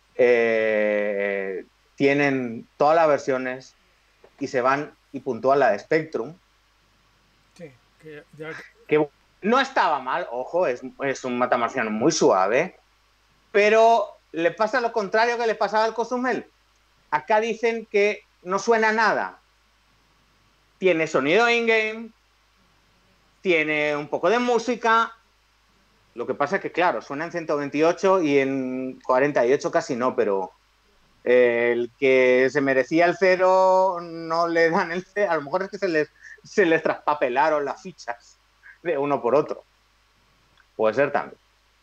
eh, tienen todas las versiones y se van y puntúan la de Spectrum, Sí, que ya... que no estaba mal, ojo, es, es un matamarciano muy suave, pero le pasa lo contrario que le pasaba al Cozumel. Acá dicen que no suena nada. Tiene sonido in-game, tiene un poco de música. Lo que pasa es que, claro, suena en ciento veintiocho y en cuarenta y ocho casi no, pero eh, el que se merecía el cero no le dan el cero. A lo mejor es que se les, se les traspapelaron las fichas de uno por otro. Puede ser también.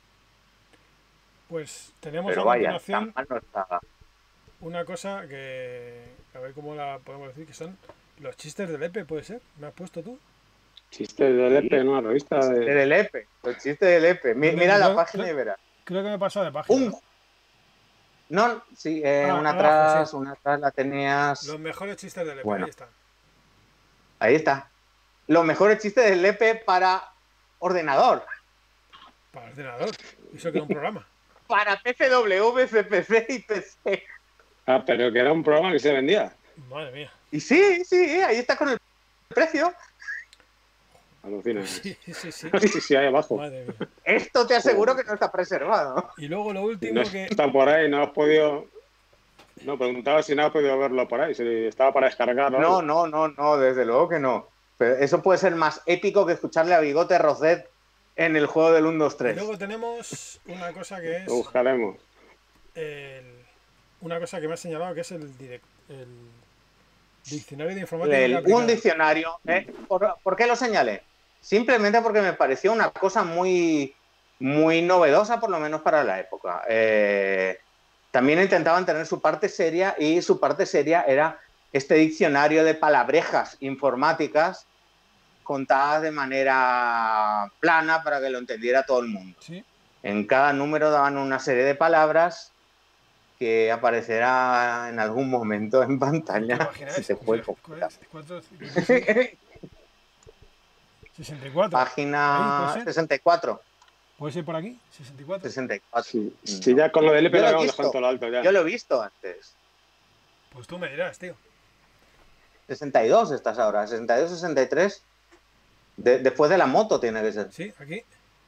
Pues tenemos Pero a vaya, continuación tan mal no está. una cosa que... A ver cómo la podemos decir, que son los chistes del E P, ¿puede ser? ¿Me has puesto tú? Chiste del E P en una revista de... Del E P, los chistes del E P. Mi- Mira la Creo- página creo- y verás. Creo que me he pasado de página. Un... No, sí, eh, Ah, una abajo, atrás, sí. una atrás la tenías... Los mejores chistes del E P, Bueno. ahí está. Ahí está. Los mejores chistes del E P para ordenador. Para el ordenador. Eso que era un programa. Para P C W, C P C y P C. Ah, pero que era un programa que se vendía. Madre mía. Y sí, sí, ahí está con el precio. Alucina. Sí, sí, sí. Sí, sí, ahí abajo. Madre mía. Esto te aseguro que no está preservado. Y luego lo Y último no que... está por ahí, no has podido... No, preguntaba si no has podido verlo por ahí, si estaba para descargarlo. No, no, no, no, desde luego que no. Pero eso puede ser más épico que escucharle a Bigote Roset en el juego del uno, dos, Y tres. luego tenemos una cosa que es... Lo buscaremos. el- una cosa que me ha señalado que es el, direct- el diccionario de informática El- aplicada. un diccionario. ¿eh? ¿Por, por qué lo señalé? Simplemente porque me pareció una cosa muy, muy novedosa, por lo menos para la época. Eh, también intentaban tener su parte seria y su parte seria era este diccionario de palabrejas informáticas contadas de manera plana para que lo entendiera todo el mundo. Sí, En cada número daban una serie de palabras que aparecerá en algún momento en ¿qué pantalla. página Si es? te puede ¿Cuál computar. es? ¿Cuánto? sesenta y cuatro. Ahí Página puede ser. sesenta y cuatro. ¿Puede ser por aquí? sesenta y cuatro. sesenta y cuatro. Sí, sí, ya con lo del E P Yo lo lo he habíamos visto. dejado en todo lo alto ya. Yo lo he visto antes. Pues tú me dirás, tío. sesenta y dos estás ahora. sesenta y dos, sesenta y tres. De- después de la moto tiene que ser. Sí, aquí.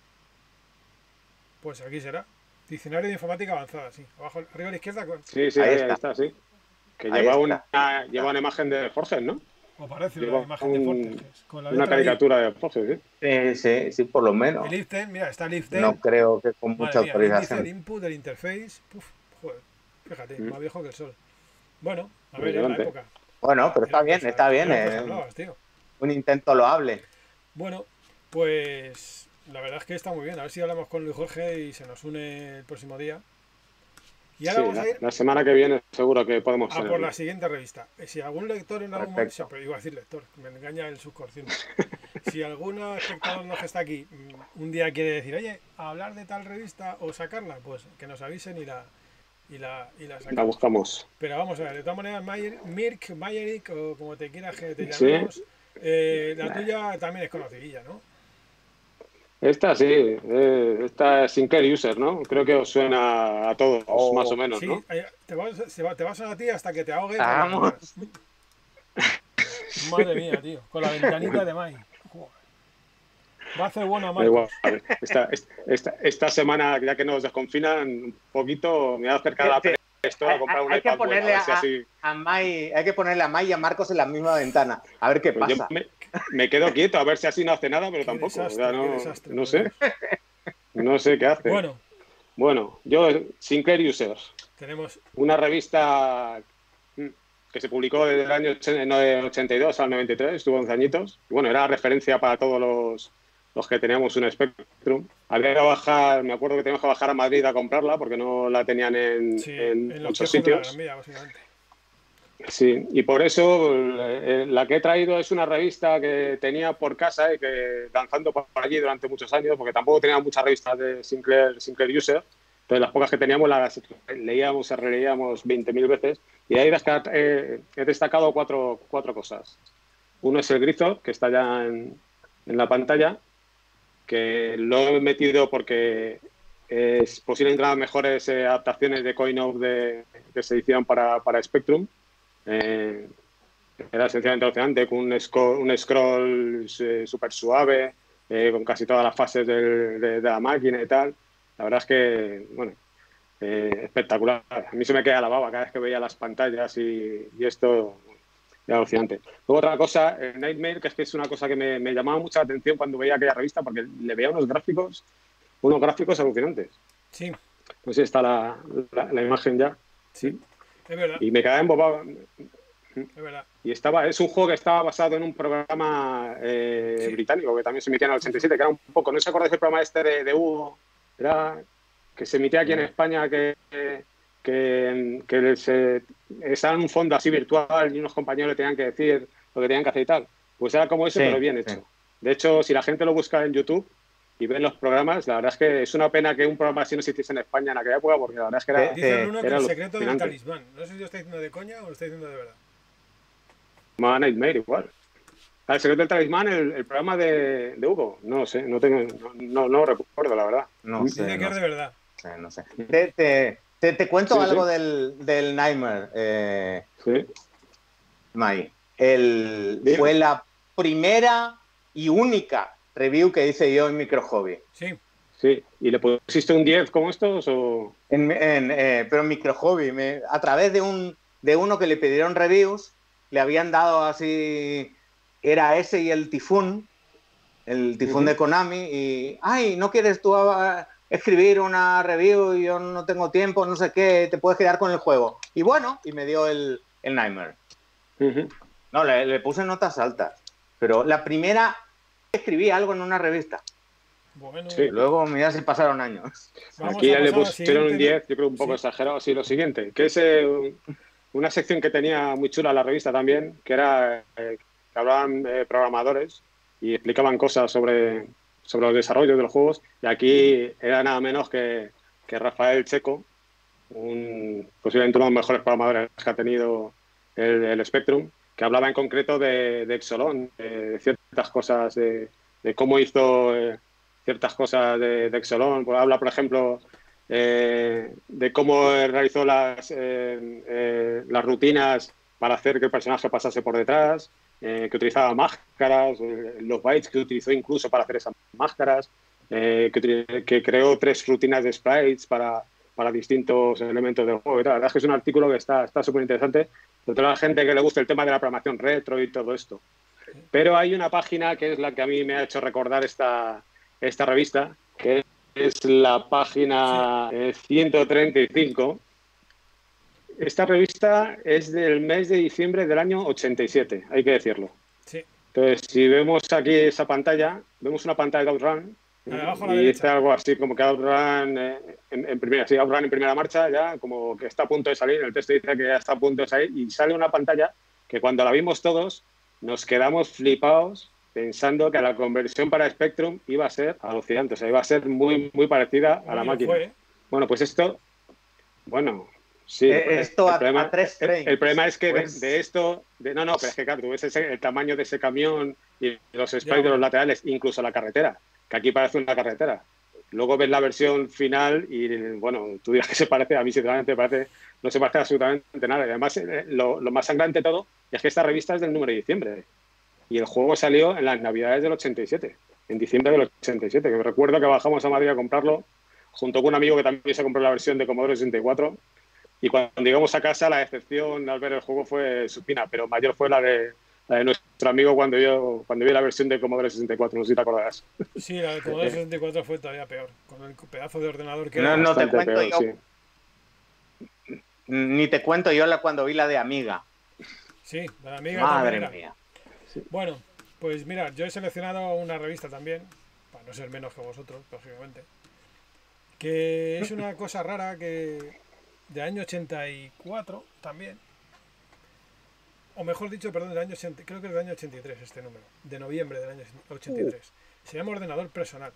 Pues aquí será. Diccionario de informática avanzada, sí. Abajo, arriba a la izquierda. con- Sí, sí, Ahí ahí, está. ahí está, sí. Que Ahí lleva está. una, lleva una imagen de Forges, ¿no? O aparece Lleva una imagen de un- Fortes. Con la Una letra I. caricatura de Forges, sí. Sí, sí, sí, por lo menos. El iften, mira, está el iften. No creo que con Madre mucha mía, el índice, el autorización. input, el interface. Puf, joder. fíjate, Mm. más viejo que el sol. Bueno, a Muy ver, en la grande. época. Bueno, pero está Eran bien, cosas- está bien. eran cosas eh, nuevas, tío. un intento loable. Bueno, pues la verdad es que está muy bien. A ver si hablamos con Luis Jorge y se nos une el próximo día. Y ahora Sí, vamos la, a ir la semana que viene seguro que podemos a por tenerlo. la siguiente revista. Eh, Si algún lector en algún momento, Perfecto. siempre iba a decir lector, me engaña el subconsciente. Si algún espectador no que está aquí mm, un día quiere decir, oye, hablar de tal revista o sacarla, pues que nos avisen y la y la, y la La sacamos. buscamos. Pero vamos a ver, de todas maneras, Mayer, Mirk, Mayerik o como te quieras que te Sí. llamemos, eh, la tuya también es conocidilla, ¿no? Esta sí, eh, esta es Sinclair User, ¿no? Creo que os suena a todos, Oh, más o menos, Sí, ¿no? eh, te vas, se va- te vas a ti hasta que te ahogue por las Vamos. ventanas. Madre mía, tío, con la ventanita de May. Joder. Va a hacer bueno a Da igual. Marcos. Esta, esta, esta semana, ya que nos desconfinan un poquito, me voy a acercar a la Play Store a comprar Hay, un hay que iPad bueno, a ponerle ver si a, así... a Mai, hay que ponerle a Mai y a Marcos en la misma ventana. A ver qué Pues yo pasa. me, me quedo quieto a ver si así no hace nada, pero Qué tampoco. O desastre, sea, qué no, desastre, no por sé. Dios. No sé qué hace. Bueno, Bueno, yo, Sinclair User, tenemos. una revista mm, que se publicó desde el año ochenta y dos al noventa y tres, estuvo once añitos. Y bueno, era referencia para todos los, los que teníamos un Spectrum. Había que bajar, me acuerdo que teníamos que bajar a Madrid a comprarla porque no la tenían en, Sí, en en los muchos kioscos de la sitios. Gran Vía, básicamente. Sí, y por eso eh, la que he traído es una revista que tenía por casa y que danzando por allí durante muchos años, porque tampoco tenía muchas revistas de Sinclair, Sinclair User, entonces las pocas que teníamos las leíamos y releíamos veinte mil veces, y ahí eh, he destacado cuatro, cuatro cosas. Uno es el Grizo, que está ya en, en la pantalla, que lo he metido porque es posible encontrar mejores eh, adaptaciones de Coin-Op de, que se hicieron para, para Spectrum. Eh, era sencillamente alucinante, con un, scroll, un scroll eh, súper suave, eh, con casi todas las fases de, de, de la máquina y tal. La verdad es que, bueno, eh, espectacular. A mí se me queda la baba cada vez que veía las pantallas y, y esto era alucinante. Luego otra cosa, eh, Nightmare, que es que es una cosa que me, me llamaba mucha atención cuando veía aquella revista, porque le veía unos gráficos, unos gráficos alucinantes. Sí, Pues sí, está la, la, la imagen ya. sí, es verdad, Y me quedaba embobado. es verdad. Y estaba, es un juego que estaba basado en un programa eh, Sí. británico que también se emitía en el ochenta y siete, que era un poco, ¿no se acordáis del programa este de, de Hugo? Era que se emitía aquí en España, que, que, que se, estaba en un fondo así virtual y unos compañeros le tenían que decir lo que tenían que hacer y tal. Pues era como eso, Sí, pero bien sí. hecho. De hecho, si la gente lo busca en YouTube y ven los programas, la verdad es que es una pena que un programa así no se hiciese en España en aquella época, porque la verdad es que era... Sí, Dice Bruno que era el secreto del alucinante. talismán. No sé si lo está diciendo de coña o lo está diciendo de verdad. Más Nightmare igual. El secreto del talismán, el, el programa de, de Hugo. No lo sé, no tengo, no, no, no recuerdo, la verdad. No sé, Dice que no es de sé, verdad. no sé. Te, te, te, te cuento Sí, algo sí. del, del Nightmare, eh, Sí. Mai. El, Dime. fue la primera y única review que hice yo en Micro Hobby. Sí, Sí, ¿y le pusiste un diez como estos o...? En, en, eh, pero en Micro Hobby, me, a través de, un, de uno que le pidieron reviews, le habían dado así, era ese y el Tifún, el Tifún Uh-huh. de Konami, y, ay, ¿no quieres tú a, escribir una review y yo no tengo tiempo, no sé qué, te puedes quedar con el juego? Y bueno, y me dio el, el Nightmare. Uh-huh. No, le, le puse notas altas, pero la primera escribí algo en una revista. bueno. Sí. Luego, mira si pasaron años. Vamos Aquí a ya le pasar a la pusieron un siguiente, diez, yo creo un poco Sí. exagerado. Sí, lo siguiente, que es eh, una sección que tenía muy chula la revista también, que era eh, que hablaban eh, programadores y explicaban cosas sobre, sobre los desarrollos de los juegos. Y aquí era nada menos que, que Rafael Checo, un, posiblemente uno de los mejores programadores que ha tenido el, el Spectrum, que hablaba en concreto de, de Exolón, de ciertas cosas, de, de cómo hizo eh, ciertas cosas de, de Exolón. Pues habla, por ejemplo, eh, de cómo realizó las, eh, eh, las rutinas para hacer que el personaje pasase por detrás, eh, que utilizaba máscaras, eh, los bytes que utilizó incluso para hacer esas máscaras, eh, que, que creó tres rutinas de sprites para, para distintos elementos del juego y tal. La verdad es que es un artículo que está está súper interesante, sobre todo a la gente que le gusta el tema de la programación retro y todo esto. Pero hay una página que es la que a mí me ha hecho recordar esta, esta revista, que es la página eh, ciento treinta y cinco, esta revista es del mes de diciembre del año ochenta y siete, hay que decirlo. Sí. Entonces, si vemos aquí esa pantalla, vemos una pantalla de Outrun, de abajo a la y derecha. dice algo así como que Outrun eh, en, en primera, sí, Outrun en primera marcha, ya como que está a punto de salir, el texto dice que ya está a punto de salir, y sale una pantalla que cuando la vimos todos nos quedamos flipados pensando que la conversión para Spectrum iba a ser alucinante, o sea, iba a ser muy, muy parecida a la Bueno, máquina. fue, ¿eh? Bueno, pues esto, bueno, sí. Eh, esto el, a, problema, a tres el, frames. el problema es que pues... de, de esto, de, no, no, pero es que claro, tú ves ese, el tamaño de ese camión y los sprites Ya, de bueno. los laterales, incluso la carretera, que aquí parece una carretera. Luego ves la versión final y, bueno, tú dirás que se parece, a mí sinceramente parece, no se parece absolutamente nada. Y además, eh, lo, lo más sangrante de todo es que esta revista es del número de diciembre. Y el juego salió en las navidades del ochenta y siete, en diciembre del ochenta y siete, que me recuerdo que bajamos a Madrid a comprarlo, junto con un amigo que también se compró la versión de Commodore sesenta y cuatro, y cuando llegamos a casa la decepción al ver el juego fue supina, pero mayor fue la de, la de nuestro amigo cuando vio, cuando vio la versión de Commodore sesenta y cuatro, no sé si te acordarás. Sí, la de Commodore sesenta y cuatro fue todavía peor, con el pedazo de ordenador que No, era. no te Bastante cuento peor, yo. sí. Ni te cuento yo la cuando vi la de Amiga. Sí, la amiga Madre también era. mía. Bueno, pues mira, yo he seleccionado una revista también, para no ser menos que vosotros, lógicamente, que es una cosa rara que de año ochenta y cuatro también, o mejor dicho, perdón, del año ochenta, creo que es del año ochenta y tres este número, de noviembre del año ochenta y tres. Se llama Ordenador Personal.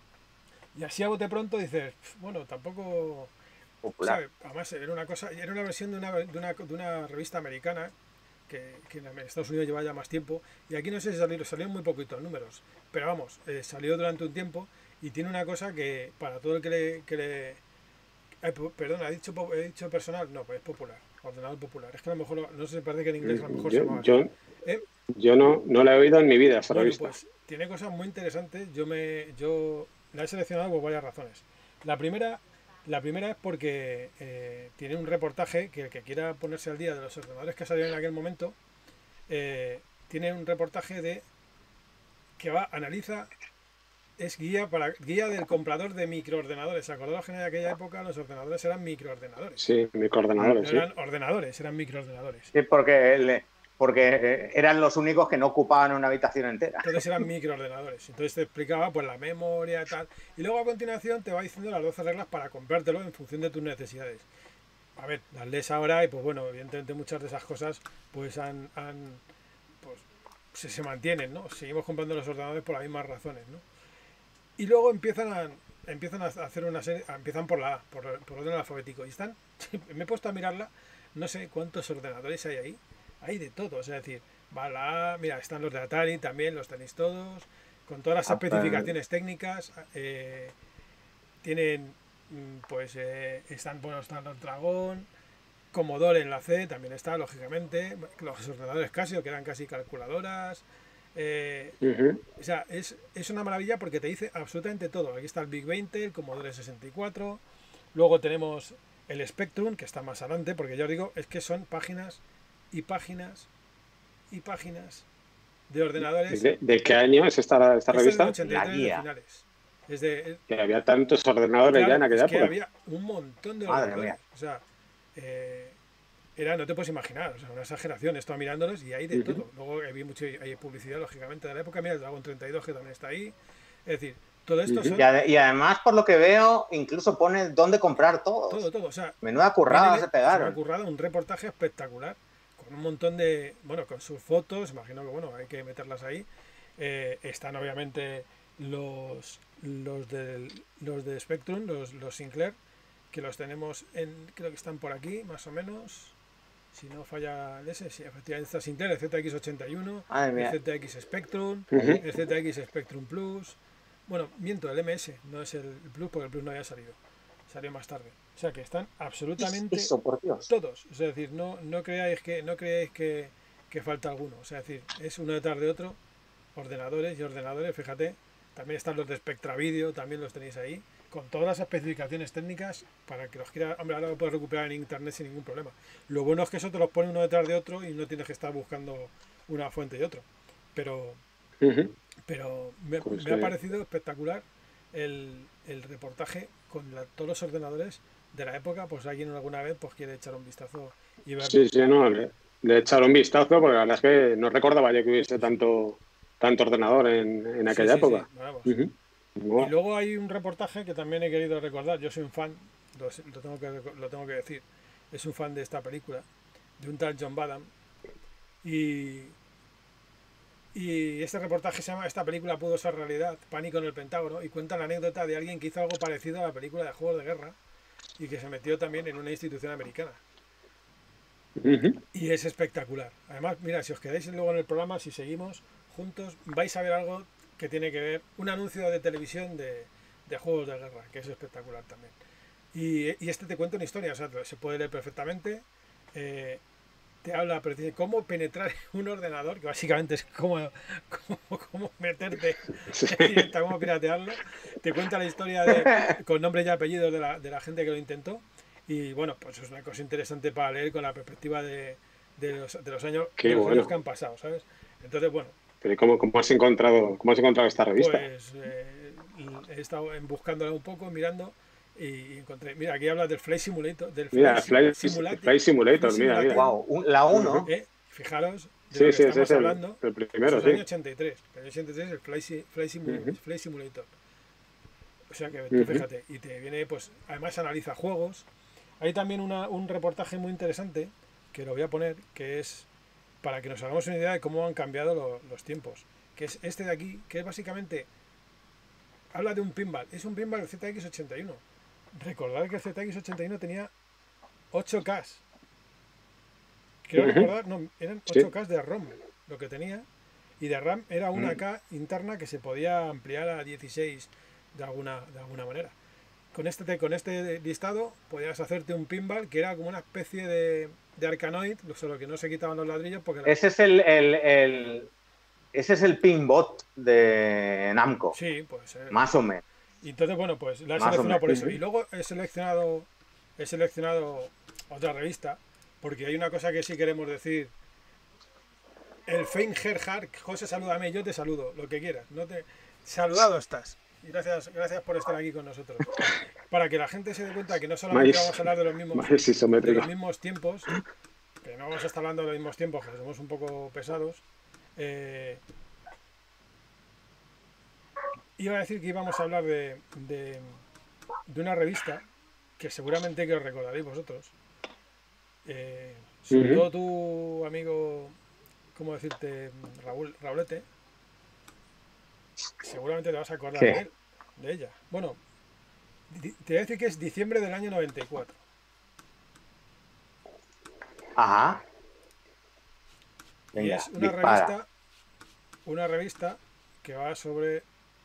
Y así a bote pronto dices, bueno, tampoco... Popular. ¿sabe? Además era una cosa, era una versión de una, de una, de una revista americana que, que en Estados Unidos lleva ya más tiempo, y aquí no sé si salió, salió muy poquitos números, pero vamos, eh, salió durante un tiempo y tiene una cosa que para todo el que le... Que le eh, perdón, ¿ha dicho, he dicho personal? No, pues es popular, ordenador popular. Es que a lo mejor, no sé, parece que en inglés a lo mejor se Yo, llama yo, así. ¿Eh? yo no, no la he oído en mi vida, esa Bueno, revista. pues tiene cosas muy interesantes. Yo me, yo la he seleccionado por varias razones. La primera, la primera es porque eh, tiene un reportaje que el que quiera ponerse al día de los ordenadores que salieron en aquel momento, eh, tiene un reportaje de que va, analiza, es guía para guía del comprador de microordenadores. Acordaos que en aquella época los ordenadores eran microordenadores. Sí, No microordenadores, sí. eran ordenadores, eran microordenadores. Sí, porque, le- porque eh, eran los únicos que no ocupaban una habitación entera. Entonces eran microordenadores. Entonces te explicaba pues la memoria y tal. Y luego a continuación te va diciendo las doce reglas para comprártelo en función de tus necesidades. A ver, las lees ahora y pues bueno, evidentemente muchas de esas cosas pues han, han pues se, se mantienen, ¿no? Seguimos comprando los ordenadores por las mismas razones, ¿no? Y luego empiezan a empiezan a hacer una serie, empiezan por la A, por, por orden alfabético. Y están, me he puesto a mirarla, no sé cuántos ordenadores hay ahí. Hay de todo, o sea, es decir, va la A, mira, están los de Atari también, los tenéis todos, con todas las Apple. especificaciones técnicas. Eh, tienen, mm, pues, eh, están, bueno, están los Dragón, Commodore en la C también está, lógicamente, los ordenadores Casio, que eran casi calculadoras. Eh, Ujú. o sea, es, es una maravilla porque te dice absolutamente todo. Aquí está el Big veinte, el Commodore sesenta y cuatro. Luego tenemos el Spectrum, que está más adelante, porque ya os digo, es que son páginas y páginas y páginas de ordenadores. ¿De, de qué año es esta, esta Esta es del revista? ochenta y tres La de guía. finales. Es de, Que había tantos ordenadores claro, ya en aquella es que época. había un montón de Madre ordenadores. mía. O sea, eh, era, no te puedes imaginar, o sea, una exageración. Estoy mirándolos y hay de Ujú. todo. Luego hay, mucho, hay publicidad, lógicamente, de la época. Mira, el Dragon treinta y dos, que también está ahí. Es decir, todo esto Ujú. son Y, ade- y además, por lo que veo, incluso pone dónde comprar todos. todo, todo. O sea, Menuda currada viene se de- pegaron. una currada, un reportaje espectacular, con un montón de, bueno, con sus fotos, imagino que, bueno, hay que meterlas ahí. Eh, están obviamente los los de, los de Spectrum, los, los Sinclair, que los tenemos en, creo que están por aquí, más o menos. Si no falla el ese, sí, efectivamente está Sinclair, el Z X ochenta y uno, Madre el mía. Z X Spectrum, Ujú. el Z X Spectrum Plus. Bueno, miento, el M S, no es el Plus porque el Plus no había salido, salió más tarde. O sea que están absolutamente Eso, por Dios. todos. O sea, es decir, no, no creáis que no creáis que, que falta alguno. O sea, es decir, es uno detrás de otro, ordenadores y ordenadores, fíjate. También están los de Spectra Video, también los tenéis ahí, con todas las especificaciones técnicas para que los quiera. Hombre, ahora lo puedes recuperar en internet sin ningún problema. Lo bueno es que eso te los pone uno detrás de otro y no tienes que estar buscando una fuente y otro. Pero, Ujú. pero me, Pues me ha sí. parecido espectacular el, el reportaje con la- todos los ordenadores de la época, pues alguien alguna vez pues quiere echar un vistazo y verlo. Sí, sí, no, le, le echaron un vistazo porque la verdad es que no recordaba yo que hubiese tanto, tanto ordenador en, en aquella sí, sí, época. Sí, vamos. Uh-huh. Bueno. Y luego hay un reportaje que también he querido recordar, yo soy un fan, lo, lo, tengo, que, lo tengo que decir, es un fan de esta película, de un tal John Badham, y, y este reportaje se llama Esta película pudo ser realidad, Pánico en el Pentágono, y cuenta la anécdota de alguien que hizo algo parecido a la película de Juegos de Guerra y que se metió también en una institución americana. Uh-huh. Y es espectacular. Además, mira, si os quedáis luego en el programa, si seguimos juntos, vais a ver algo que tiene que ver, un anuncio de televisión de, de Juegos de Guerra, que es espectacular también. Y, y este te cuenta una historia, o sea, se puede leer perfectamente. Eh, te habla de cómo penetrar un ordenador, que básicamente es cómo, cómo, cómo meterte, sí. Cómo piratearlo. Te cuenta la historia de, con nombres y apellidos de la, de la gente que lo intentó. Y bueno, pues es una cosa interesante para leer con la perspectiva de, de, los, de los, años, de los bueno. años que han pasado, ¿sabes? Entonces, bueno. Pero ¿cómo, cómo, has, encontrado, ¿cómo has encontrado esta revista? Pues eh, he estado buscándola un poco, mirando, y encontré. Mira, aquí habla del Flight Simulator. Del mira, Flight, Flight Simulator, Flight Simulator, Flight mira, mira. Wow, la uno. Eh, fijaros, de sí, lo que sí, estamos ese es hablando. El, el primero, es sí. el año ochenta y tres. El año ochenta y tres, el Flight, Flight, Simulator, uh-huh. Flight Simulator. O sea que tú uh-huh. fíjate, y te viene, pues, además analiza juegos. Hay también una, un reportaje muy interesante, que lo voy a poner, que es para que nos hagamos una idea de cómo han cambiado lo, los tiempos. Que es este de aquí, que es básicamente, habla de un pinball. Es un pinball del Z X ochenta y uno. Recordad que el Z X ochenta y uno tenía ocho K. Quiero uh-huh. recordar, no, eran ocho K de ROM lo que tenía. Y de RAM era una K uh-huh. interna que se podía ampliar a dieciséis de alguna, de alguna manera. Con este, con este listado podías hacerte un pinball que era como una especie de, de Arkanoid, solo que no se quitaban los ladrillos porque... Ese la... es el, el, el... Ese es el Pinbot de Namco. Sí, pues ser. Más o menos. Y entonces, bueno, pues la he Más seleccionado por eso. Y luego he seleccionado, he seleccionado otra revista, porque hay una cosa que sí queremos decir. El Feinherjar, José, salúdame, yo te saludo, lo que quieras. No te... Saludado estás. Y gracias, gracias por estar aquí con nosotros. Para que la gente se dé cuenta que no solamente Mais, vamos a hablar de los mismos, de los mismos tiempos, que no vamos a estar hablando de los mismos tiempos, que somos un poco pesados. Eh, iba a decir que íbamos a hablar de, de, de una revista que seguramente que os recordaréis vosotros. Eh, sobre uh-huh. todo tu amigo, ¿cómo decirte? Raúl, Raulete. Seguramente te vas a acordar de, él, de ella. Bueno, te voy a decir que es diciembre del año noventa y cuatro. Ajá. Y Venga, es una dispara. revista, una revista que va sobre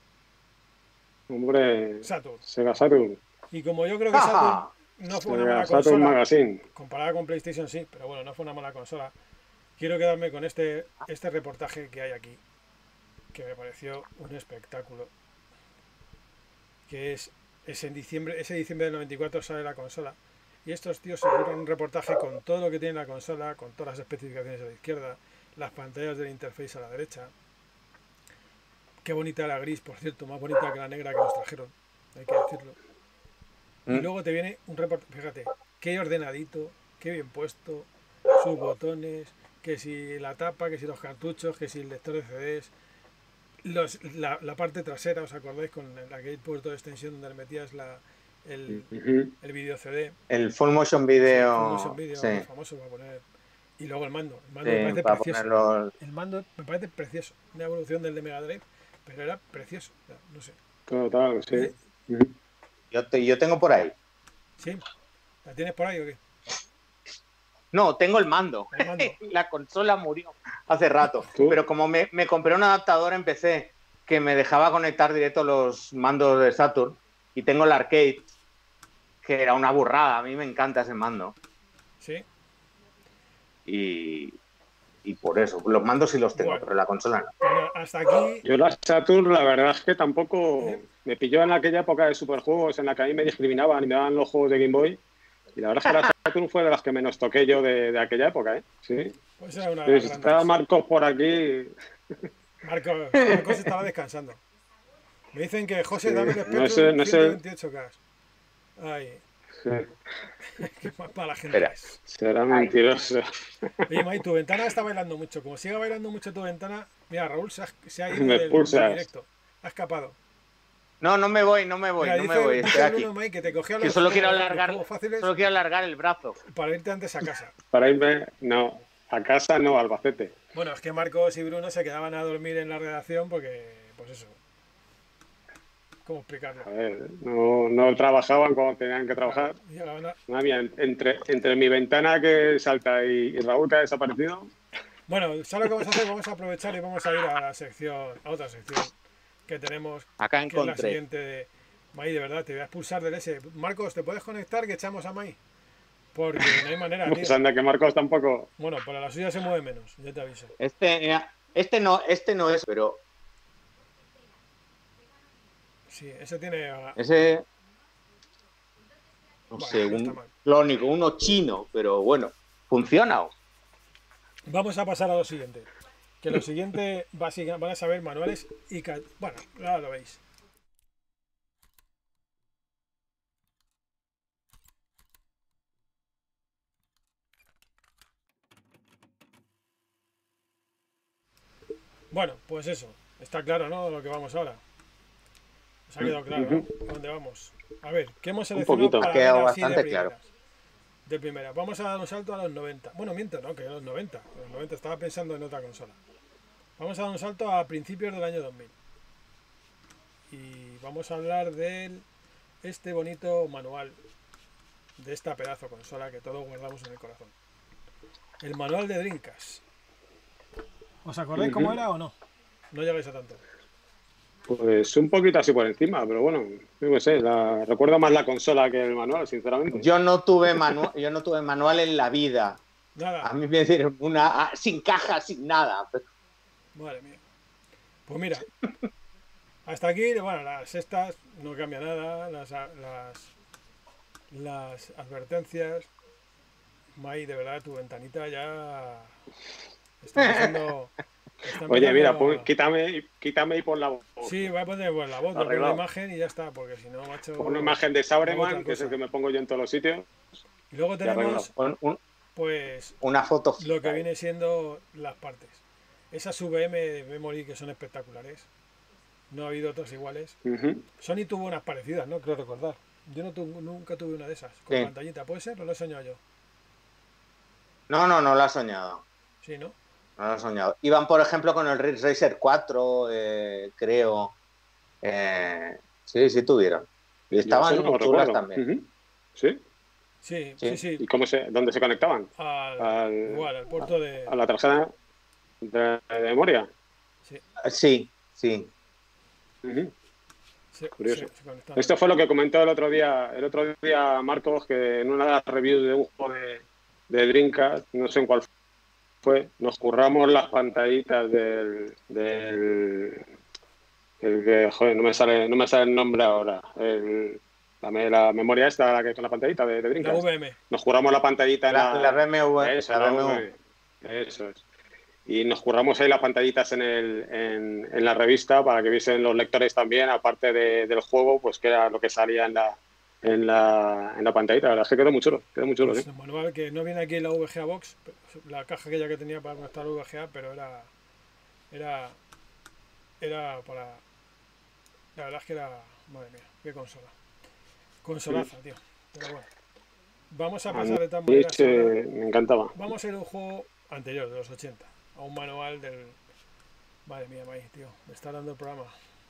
Hombre, Saturn. Sega Saturn. Y como yo creo que Saturn no fue una mala Saturn consola, Magazine. comparada con PlayStation sí, pero bueno, no fue una mala consola. Quiero quedarme con este, este reportaje que hay aquí, que me pareció un espectáculo. Que es, es en diciembre, ese diciembre del noventa y cuatro sale la consola. Y estos tíos se curran un reportaje con todo lo que tiene la consola, con todas las especificaciones a la izquierda, las pantallas del interface a la derecha. Qué bonita la gris, por cierto, más bonita que la negra que nos trajeron, hay que decirlo. Y luego te viene un reportaje, fíjate, qué ordenadito, qué bien puesto, sus botones, que si la tapa, que si los cartuchos, que si el lector de C Ds, los, la, la parte trasera, ¿os acordáis? Con aquel puerto de extensión donde le metías la, el, uh-huh. el video C D. El Full Motion Video. Sí, el Full Motion Video, sí. muy famoso para poner. Y luego el mando. El mando sí, me parece para precioso. Ponerlo... El mando me parece precioso. Una evolución del de Mega Drive, pero era precioso. No sé. Total, sí. ¿Eh? Uh-huh. Yo, te, yo tengo por ahí. ¿Sí? ¿La tienes por ahí o qué? No, tengo el mando. El mando. La consola murió hace rato. ¿Tú? Pero como me, me compré un adaptador en P C que me dejaba conectar directo los mandos de Saturn y tengo el arcade, que era una burrada. A mí me encanta ese mando. Sí. Y, y por eso, los mandos sí los tengo, bueno, pero la consola no. Bueno, hasta aquí... Yo la Saturn, la verdad es que tampoco... ¿Eh? Me pilló en aquella época de superjuegos en la que a mí me discriminaban y me daban los juegos de Game Boy. Y la verdad es que la Saturn fue de las que menos toqué yo de, de aquella época, ¿eh? Sí. Pues era una sí, si estaba Marcos por aquí... Marcos, Marcos estaba descansando. Me dicen que José, sí, dame el espectro no sé, no ciento veintiocho K. Ay. Sí. Qué más para la gente Espera. es. Será mentiroso. Oye, May, tu ventana está bailando mucho. Como siga bailando mucho tu ventana, mira, Raúl se ha, se ha ido Me del, del expulsas. directo. Ha escapado. No, no me voy, no me voy, Mira, no me dice, voy, dice estoy aquí. Bruno, May, que te cogió Que los solo quiero juegos, los alargar, juegos fáciles solo quiero alargar el brazo. para irte antes a casa. Para irme, no, a casa no, a Albacete. Bueno, es que Marcos y Bruno se quedaban a dormir en la redacción porque, pues eso. ¿Cómo explicarlo? A ver, no, no trabajaban como tenían que trabajar. Llegaban a- No había, entre, entre mi ventana que salta y, y Raúl que ha desaparecido. Bueno, ¿sabes lo que vamos a hacer? Vamos a aprovechar y vamos a ir a la sección, a otra sección que tenemos, Acá que es la encontré. siguiente de May, de verdad, te voy a expulsar del S. Marcos, ¿te puedes conectar que echamos a May? Porque no hay manera, Pues tío. anda que Marcos tampoco. Bueno, para la suya se mueve menos, ya te aviso. Este, mira, este no, este no es, pero Sí, ese tiene... ah, ese, no Bueno, sé, no está un mal. clónico, uno chino, pero bueno, funciona. Vamos a pasar a lo siguiente. Que lo siguiente básica, van a saber manuales y... ca- Bueno, ahora lo veis. Bueno, pues eso. Está claro, ¿no? Lo que vamos ahora. Os ha quedado claro, ¿no? ¿A dónde vamos? A ver, ¿qué hemos seleccionado poquito. para Ha quedado ver así de bastante claro. primeras? De primera. Vamos a dar un salto a los noventa. Bueno, miento, ¿no? Que a los noventa. A los noventa estaba pensando en otra consola. Vamos a dar un salto a principios del año dos mil. Y vamos a hablar de este bonito manual de esta pedazo consola que todos guardamos en el corazón. El manual de Dreamcast. ¿Os acordáis Ujú. cómo era o no? No llegáis a tanto. Pues un poquito así por encima, pero bueno, yo qué sé, la, recuerdo más la consola que el manual, sinceramente. Yo no tuve manual, yo no tuve manual en la vida. Nada. A mí me dieron una ah, sin caja, sin nada. Madre mía. Pues mira, hasta aquí, bueno, las estas no cambia nada, las, las, las advertencias. May, de verdad, tu ventanita ya está empezando. Está Oye, empezando mira, a- pon- quítame, quítame y pon la voz. Sí, voy a poner pues, la voz, voy a poner Arreglado. la imagen y ya está, porque si no, macho. Pon una imagen de hago Sabreman, otra que es el cosa. que me pongo yo en todos los sitios. Y luego Ya arreglado. tenemos, Un- un- pues, una foto. lo que viene siendo las partes. Esas V M de memory que son espectaculares. No ha habido otras iguales. Ujú. Sony tuvo unas parecidas, ¿no? Creo recordar. Yo no tu- nunca tuve una de esas, con Sí. pantallita. ¿Puede ser? ¿O lo he soñado yo? No, no, no lo ha soñado. Sí, ¿no? No lo ha soñado. Iban, por ejemplo, con el Ridge Racer cuatro, eh, creo. Eh, sí, sí tuvieron. Y Yo estaban eso no lo chulas recuerdo. también. Ujú. ¿Sí? Sí, Sí. sí, sí. ¿Y cómo se, dónde se conectaban? Al, Al- igual, al puerto de... ¿A la tarjeta de, de memoria? Sí, Sí, sí. Ujú. se, Curioso. se- se conectaban. Esto fue lo que comentó el otro día, el otro día Marcos, que en una de las reviews de un juego de, de Dreamcast, no sé en cuál fue, nos curramos las pantallitas del, del el que, joder, no me sale, no me sale el nombre ahora. El, la, me- la memoria esta la que con la pantallita de, de La Dreamcast. V M. Nos curramos la pantallita en La, la, la B M W. eso, la la B M W. V M. Eso es. Y nos curramos ahí las pantallitas en, el, en, en la revista para que viesen los lectores también, aparte de, del juego, pues que era lo que salía en la, en la, en la pantallita. La verdad es que quedó muy chulo, quedó muy chulo, Pues ¿sí? el manual que no viene aquí en la V G A Box, la caja aquella que tenía para conectar V G A, pero era. Era. Era para. La verdad es que era. Madre mía, qué consola. Consolaza, tío. Pero bueno. Vamos a A pasar de tal mí manera. se- me encantaba. Vamos a ir a un juego anterior, de los ochenta. A un manual del. Madre mía, May, tío. Me está dando el programa.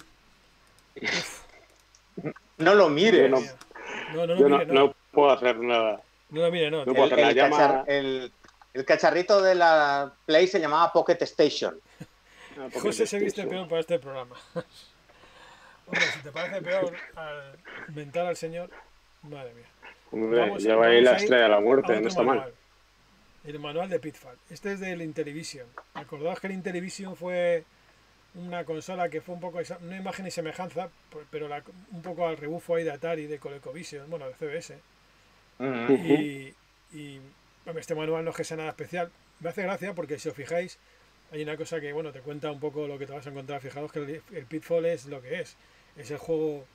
No lo Madre mires. no- mía. No, no, no, Yo no, mire, no. no puedo hacer nada. No lo mire, no. No tío. puedo El, hacer la el llama. cachar- el- el cacharrito de la Play se llamaba Pocket Station. Ah, porque José se viste eso. peor para este programa. Hombre, si te parece peor al inventar al señor, madre mía. Hombre, Vamos- lleva ahí vamos la a ir estrella de la A muerte, otro no está manual. mal. El manual de Pitfall. Este es del Intellivision. Acordaos que el Intellivision fue una consola que fue un poco esa- una imagen y semejanza, p- pero la- un poco al rebufo ahí de Atari, de ColecoVision, bueno, de C B S. Mm. Y, y, hombre, este manual no es que sea nada especial. Me hace gracia porque si os fijáis, hay una cosa que, bueno, te cuenta un poco lo que te vas a encontrar. Fijaos que el, el Pitfall es lo que es. Es el juego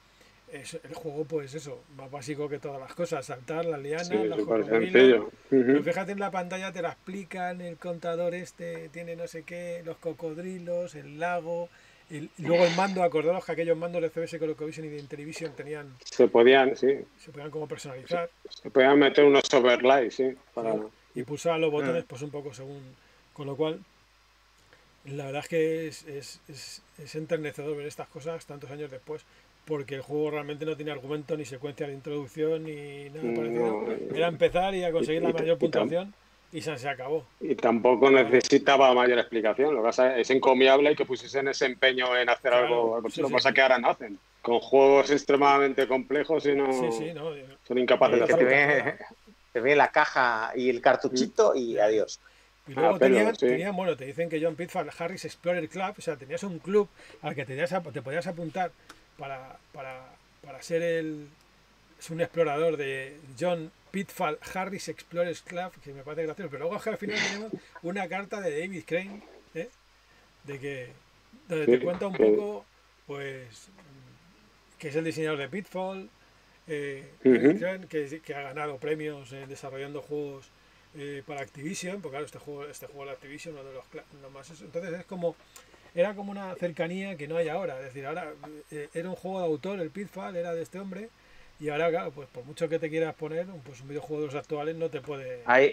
es el juego, pues eso, más básico que todas las cosas, saltar, las lianas, Sí, los súper cocodrilos. sencillo. Pero Ujú. fíjate en la pantalla, te la explican, el contador este tiene no sé qué, los cocodrilos, el lago, el- luego el mando, acordaros que aquellos mandos de C B S ColecoVision y de Intellivision tenían, Se podían, sí, se podían como se, personalizar, se podían meter unos overlays, sí, para... ¿sabes? Y pulsar los botones, Mm. pues un poco según. Con lo cual, la verdad es que es, es, es, es enternecedor ver estas cosas tantos años después, porque el juego realmente no tiene argumento, ni secuencia de introducción, ni nada parecido. No, Era empezar y a y, conseguir la y- mayor y tam- puntuación y se, se acabó. y tampoco ¿Vale? necesitaba mayor explicación. Lo que pasa es encomiable que pusiesen ese empeño en hacer Claro, algo, algo sí, chulo, sí. cosa que ahora no hacen. Con juegos extremadamente complejos y Sí, no sí, no. son incapaces Sí, de que Nota te hacerlo. fruta, ve, te ve la caja y el Mm. cartuchito y ya, ya. adiós. Y A luego pelo, tenían, sí. tenían, bueno, te dicen que John Pitfall Harris Explorer Club, o sea, tenías un club al que tenías, ap- te podías apuntar para, para, para ser el, es un explorador de John Pitfall Harris Explorers Club, que me parece gracioso, pero luego es que al final tenemos una carta de David Crane, ¿eh? De que, donde te Sí, cuenta un que, poco, pues, que es el diseñador de Pitfall, eh, David ujú. Crane, que, que ha ganado premios eh, desarrollando juegos eh, para Activision, porque claro, este juego, este juego de Activision, uno de los, cla- no más eso. Entonces es como, era como una cercanía que no hay ahora. Es decir, ahora eh, era un juego de autor, el Pitfall era de este hombre, y ahora, claro, pues por mucho que te quieras poner, pues un videojuego de los actuales no te puede. Hay,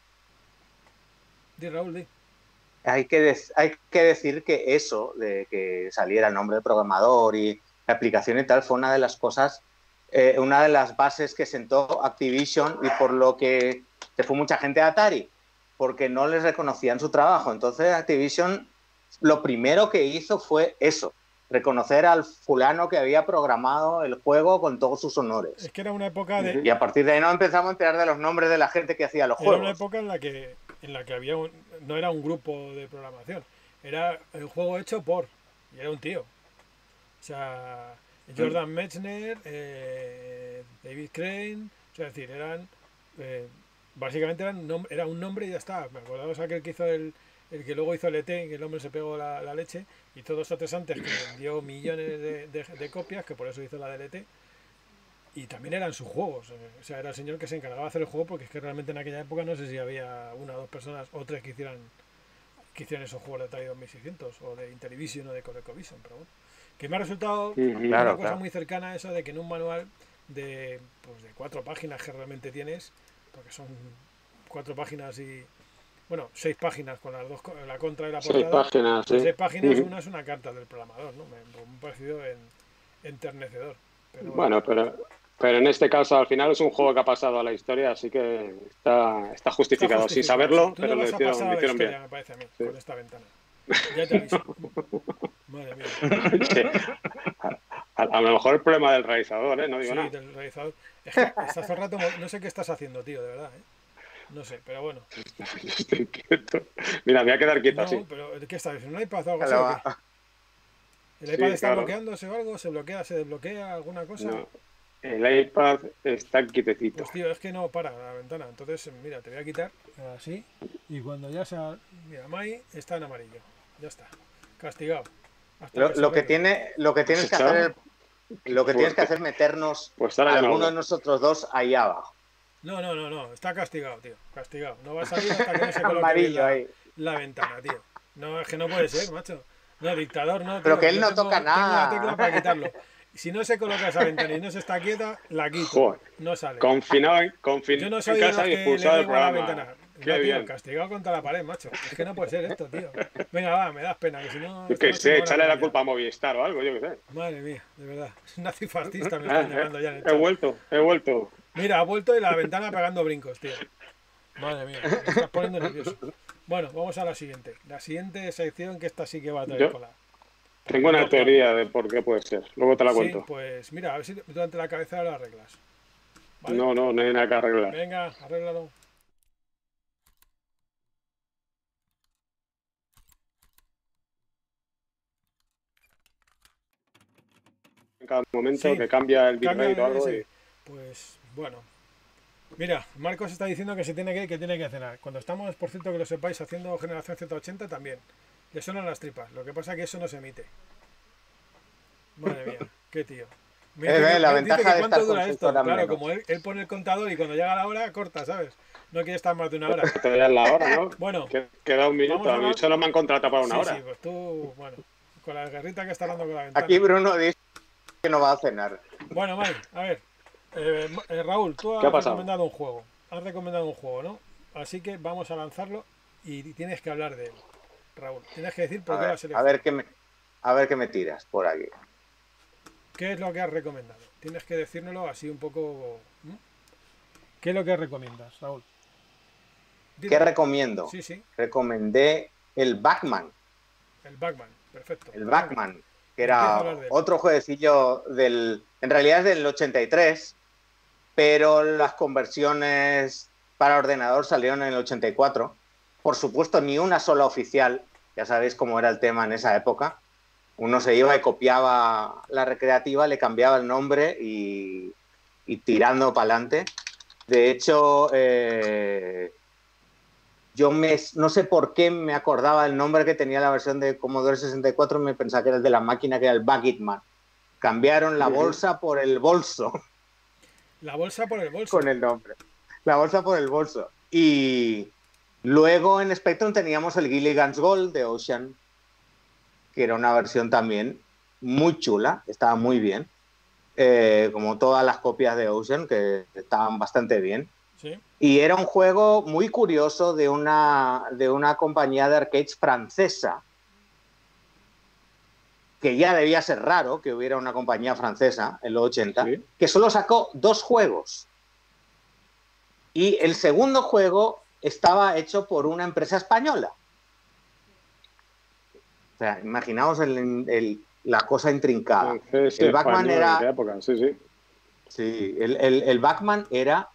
Di Raúl, di. hay, que de- hay que decir que eso, de que saliera el nombre del programador y la aplicación y tal, fue una de las cosas, eh, una de las bases que sentó Activision y por lo que se fue mucha gente a Atari, porque no les reconocían su trabajo. Entonces Activision lo primero que hizo fue eso, reconocer al fulano que había programado el juego con todos sus honores. Es que era una época de. Y a partir de ahí nos empezamos a enterar de los nombres de la gente que hacía los Era una juegos. época en la que en la que había un, no era un grupo de programación, era el juego hecho por, y era un tío. O sea, Jordan Mechner, eh, David Crane, o sea, es decir, eran eh, básicamente eran nom- era un nombre y ya está. Me acuerdo de aquel que hizo el, el que luego hizo el E T, que el hombre se pegó la, la leche, y todos estos tres antes que vendió millones de, de- de copias, que por eso hizo la del E T, y también eran sus juegos. eh, O sea, era el señor que se encargaba de hacer el juego, porque es que realmente en aquella época no sé si había una o dos personas o tres que hicieran que hicieron esos juegos de Atari dos mil seiscientos o de Intellivision o de ColecoVision, pero bueno. Que me ha resultado Ujú. una Claro, cosa claro. muy cercana a eso de que en un manual de, pues de cuatro páginas que realmente tienes, porque son cuatro páginas y, bueno, seis páginas con las dos, co- la contra y la Seis portada, páginas, de sí. seis páginas Ujú. una es una carta del programador, ¿no? Me, me ha parecido en- enternecedor, pero bueno. Bueno, pero, pero en este caso al final es un juego que ha pasado a la historia, así que está, está Está justificado, sin justificado, sí. saberlo, Tú no pero lo vas a hicieron, pasar lo a la hicieron bien. historia, me parece a mí, Sí. con esta ventana. Ya te aviso. Madre mía. Sí. A, a lo mejor el problema del realizador, ¿eh? No digo Sí, nada. del realizador. Es que estás todo el rato, mo- no sé qué estás haciendo, tío, de verdad, ¿eh? No sé, pero bueno. Estoy quieto. Mira, me voy a quedar quieto No, así. pero ¿qué está diciendo? ¿Un iPad o algo así o qué? Lo- ¿El iPad Sí, está claro. bloqueándose o algo? ¿Se bloquea, se desbloquea alguna cosa? No, el iPad está quietecito. Pues tío, es que no para la ventana. Entonces, mira, te voy a quitar así. Y cuando ya sea. Mira, Mai está en amarillo. Ya está. Castigado. Hasta lo, que se lo que arregle. tiene, lo que tienes que ¿Está? hacer, lo que tienes que Fuerte. hacer es meternos Pues a ahora ya no alguno de hablo. nosotros dos ahí abajo. No, no, no, no. Está castigado, tío. Castigado. No va a salir hasta que no se coloque bien Amarillo la, ahí. la ventana, tío. No, es que no puede ser, macho. No, dictador, no, tío. Pero que él Yo no tengo, toca tengo una tecla nada. para quitarlo. Si no se coloca esa ventana y no se está quieta, la quito. Joder. No sale. Confinado, en, confinado Yo no en soy de casa los y que le expulsado da del igual la programa. ventana. Qué No, tío, bien. castigado contra la pared, macho. Es que no puede ser esto, tío. Venga, va, me das pena, que si no. Yo esta qué noche me sé, van a échale la pillar. culpa a Movistar o algo, yo qué sé. Madre mía, de verdad. Nazifascista me Ah, están llamando ya en el He chat. vuelto, he vuelto. Mira, ha vuelto y la ventana pegando brincos, tío. Madre mía, me estás poniendo nervioso. Bueno, vamos a la siguiente. La siguiente sección, que esta sí que va a traer Yo cola. tengo una teoría de por qué puede ser. Luego te la Sí, cuento. pues mira, a ver si durante la cabeza lo arreglas. ¿Vale? No, no, no hay nada que arreglar. Venga, arréglalo. En cada momento Sí, que cambia el cambia bitrate o algo. ese. Y... Pues bueno. Mira, Marcos está diciendo que se tiene que ir, que tiene que cenar. Cuando estamos, por cierto, que lo sepáis, haciendo generación Z ochenta también. Le suenan las tripas. Lo que pasa es que eso no se emite. Madre mía, qué tío. Me dice Eh, que- eh, la me dice ventaja que de cuánto estar dura con esto. seis horas Claro, menos. como él, él pone el contador y cuando llega la hora, corta, ¿sabes? No quiere estar más de una hora. Esto ya es la hora, ¿no? Bueno, Que- Queda un vamos minuto. a A mí hablar- solo me han contratado para una sí, hora. sí, pues tú, bueno, con la guerrita que está dando con la ventana. Aquí Bruno dice que no va a cenar. Bueno, Mike, a ver. eh, eh, Raúl, tú ¿Qué ha has pasado? recomendado un juego. Has recomendado un juego, ¿no? Así que vamos a lanzarlo y tienes que hablar de él. Raúl, tienes que decir por A qué lo ver, has a seleccionado. ver qué me, a ver qué me tiras por aquí. ¿Qué es lo que has recomendado? Tienes que decírnoslo así un poco. ¿m? ¿Qué es lo que recomiendas, Raúl? Dime. ¿Qué recomiendo? Sí, sí, Recomendé el Backman. el Batman, perfecto. El Backman, que Empieza a era hablar de él. otro jueguecillo del. En realidad es del ochenta y tres, pero las conversiones para ordenador salieron en el ochenta y cuatro. Por supuesto, ni una sola oficial. Ya sabéis cómo era el tema en esa época. Uno se iba y copiaba la recreativa, le cambiaba el nombre y, y tirando para adelante. De hecho, eh, yo me, no sé por qué me acordaba el nombre que tenía la versión de Commodore sesenta y cuatro, me pensaba que era el de la máquina, que era el Backman. Cambiaron la bolsa por el bolso, La bolsa por el bolso. con el nombre. La bolsa por el bolso. Y luego en Spectrum teníamos el Gilligan's Gold de Ocean, que era una versión también muy chula, estaba muy bien, eh, como todas las copias de Ocean, que estaban bastante bien. Sí. Y era un juego muy curioso de una, de una compañía de arcades francesa, que ya debía ser raro que hubiera una compañía francesa en los ochenta, Sí. que solo sacó dos juegos. Y el segundo juego estaba hecho por una empresa española. O sea, imaginaos el, el, la cosa intrincada. Entonces, El Backman español, era- ¿en qué época? Sí, sí. Sí, el, el, el Backman era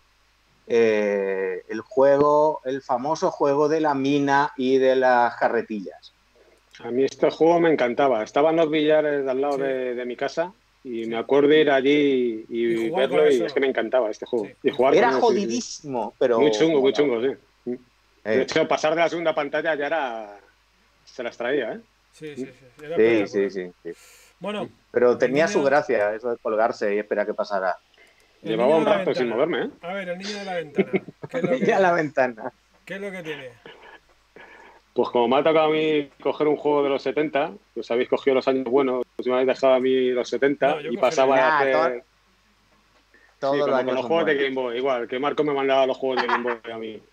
eh, el juego, el famoso juego de la mina y de las carretillas. A mí este juego me encantaba. Estaban los billares al lado Sí. de, de mi casa y Sí. me acuerdo de ir allí y, Y jugar verlo con y eso. es que me encantaba este juego. Sí. Y jugar Era con él, sí, sí. jodidísimo, pero... Muy chungo, muy molaba. chungo, sí. Eh, De hecho, pasar de la segunda pantalla ya era... Se las traía, ¿eh? Sí, sí, sí. Era sí, espectacular. sí, sí, sí. Bueno, Pero tenía el su niño- gracia eso de colgarse y esperar que pasara. el Llevaba niño un de la rato sin ventana. moverme, ¿eh? A ver, el niño de la ventana. ¿Qué es lo que, Ya la ventana. ¿qué es lo que tiene? Pues como me ha tocado a mí coger un juego de los setenta, pues habéis cogido los años buenos, pues me habéis dejado a mí los setenta No, yo y cogeré- pasaba Nah, a hacer... todo- Sí, Todos los como años con los son juegos de buenos. Game Boy, igual, que Marco me mandaba los juegos de Game Boy a mí.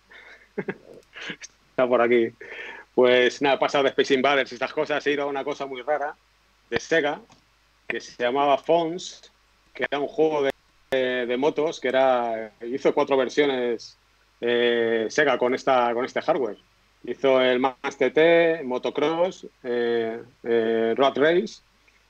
Está por aquí. Pues nada, he pasado de Space Invaders y estas cosas, he ido a una cosa muy rara de Sega, que se llamaba Phones, que era un juego de, de- de motos, que era hizo cuatro versiones eh, Sega con, esta, con este hardware. Hizo el Max T T, Motocross, eh, eh, Road Race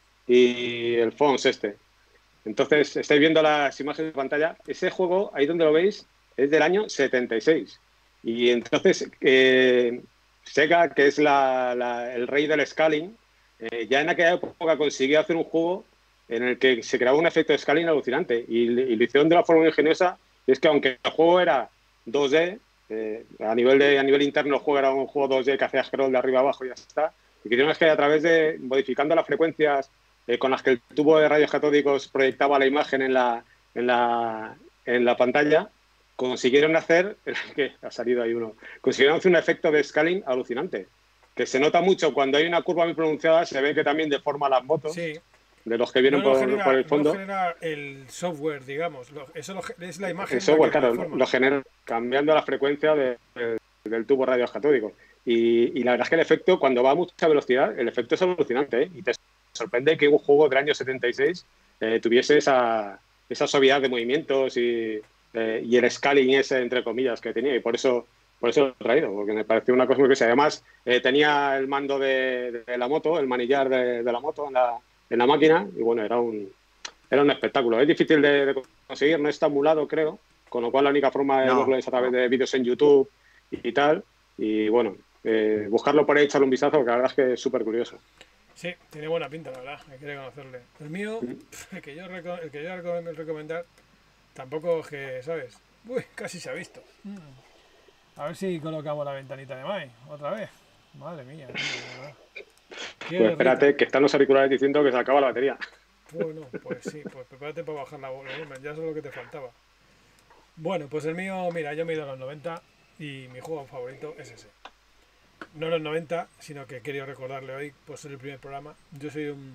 y el Phones este. Entonces, estáis viendo las imágenes de pantalla. Ese juego, ahí donde lo veis, es del año setenta y seis. Y entonces, eh, Sega, que es la, la, el rey del scaling, eh, ya en aquella época consiguió hacer un juego en el que se creaba un efecto de scaling alucinante. Y, y lo hicieron de una forma muy ingeniosa. Y es que aunque el juego era dos D, eh, a, nivel de, a nivel interno el juego era un juego dos D que hacía scroll de arriba a abajo y ya está. Lo que hicieron es que a través de, modificando las frecuencias eh, con las que el tubo de rayos catódicos proyectaba la imagen en la, en la, en la pantalla, consiguieron hacer, que ha salido ahí uno, consiguieron hacer un efecto de scaling alucinante, que se nota mucho cuando hay una curva muy pronunciada, se ve que también deforma las motos Sí. de los que vienen No lo por, genera, por el no fondo. genera el software, digamos. Lo- eso lo ge- es la imagen. El software, la que claro, transforma. lo genera cambiando la frecuencia de, de, del tubo de rayos catódicos. Y, y la verdad es que el efecto, cuando va a mucha velocidad, el efecto es alucinante, ¿eh? Y te sorprende que un juego del año setenta y seis eh, tuviese esa, esa suavidad de movimientos y, eh, y el scaling ese, entre comillas, que tenía. Y por eso, por eso lo he traído, porque me pareció una cosa muy curiosa. Además, eh, tenía el mando de, de la moto, el manillar de, de la moto en la, en la máquina, y bueno, era un, era un espectáculo. Es difícil de, de conseguir, no está emulado, creo, con lo cual la única forma de No, verlo es a través no. de vídeos en YouTube y, y tal. Y bueno, eh, buscarlo por ahí, echarle un vistazo, porque la verdad es que es súper curioso. Sí, tiene buena pinta, la verdad. Hay que reconocerle. El mío, el que yo, reco- el que yo recom- recomendar, tampoco es que, ¿sabes? Uy, casi se ha visto. Mm. A ver si colocamos la ventanita de Mai otra vez. Madre mía, tío, de verdad. Qué Pues espérate, guerrita. que están los auriculares diciendo que se acaba la batería. Bueno, pues sí, pues prepárate para bajar la volumen, ya es lo que te faltaba. Bueno, pues el mío, mira, yo me he ido a los noventa y mi juego favorito es ese. No los noventa, sino que quería recordarle hoy, por ser el primer programa. Yo soy un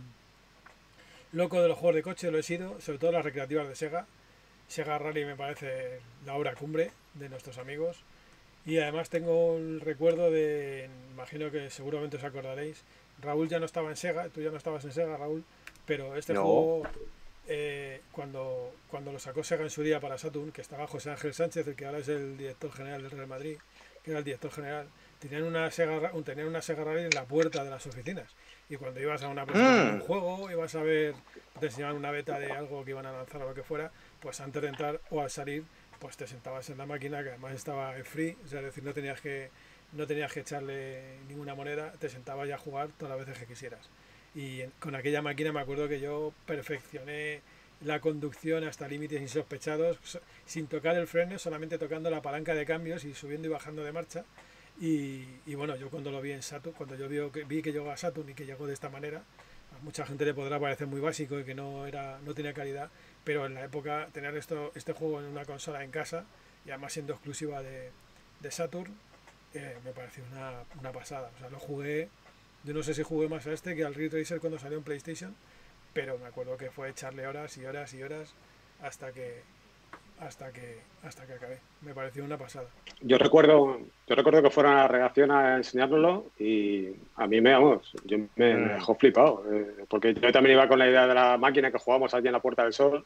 loco de los juegos de coche, lo he sido, sobre todo las recreativas de Sega. Sega Rally me parece la obra cumbre de nuestros amigos. Y además tengo el recuerdo de, imagino que seguramente os acordaréis, Raúl ya no estaba en Sega, tú ya no estabas en Sega, Raúl, pero este No. juego, eh, cuando, cuando lo sacó Sega en su día para Saturn, que estaba José Ángel Sánchez, el que ahora es el director general del Real Madrid, que era el director general, tenían una Sega, Ra- tenían una Sega Rally en la puerta de las oficinas. Y cuando ibas a una presentación de un Mm. juego, ibas a ver, te enseñaban una beta de algo que iban a lanzar o lo que fuera, pues antes de entrar o al salir, pues te sentabas en la máquina, que además estaba en free, o sea, es decir, no tenías que no tenías que echarle ninguna moneda, te sentabas ya a jugar todas las veces que quisieras. Y en- con aquella máquina me acuerdo que yo perfeccioné la conducción hasta límites insospechados, so- sin tocar el freno, solamente tocando la palanca de cambios y subiendo y bajando de marcha. Y, y bueno, yo cuando lo vi en Saturn, cuando yo vi que, vi que llegó a Saturn y que llegó de esta manera, a mucha gente le podrá parecer muy básico y que no era no tenía calidad, pero en la época tener esto este juego en una consola en casa y además siendo exclusiva de, de Saturn, eh, me pareció una, una pasada. O sea, lo jugué, yo no sé si jugué más a este que al Ridge Racer cuando salió en PlayStation, pero me acuerdo que fue echarle horas y horas y horas hasta que hasta que hasta que acabé. Me pareció una pasada. Yo recuerdo, yo recuerdo que fueron a la redacción a enseñárnoslo y a mí me, vamos, yo me, me Mm. dejó flipado, eh, porque yo también iba con la idea de la máquina que jugábamos allí en la Puerta del Sol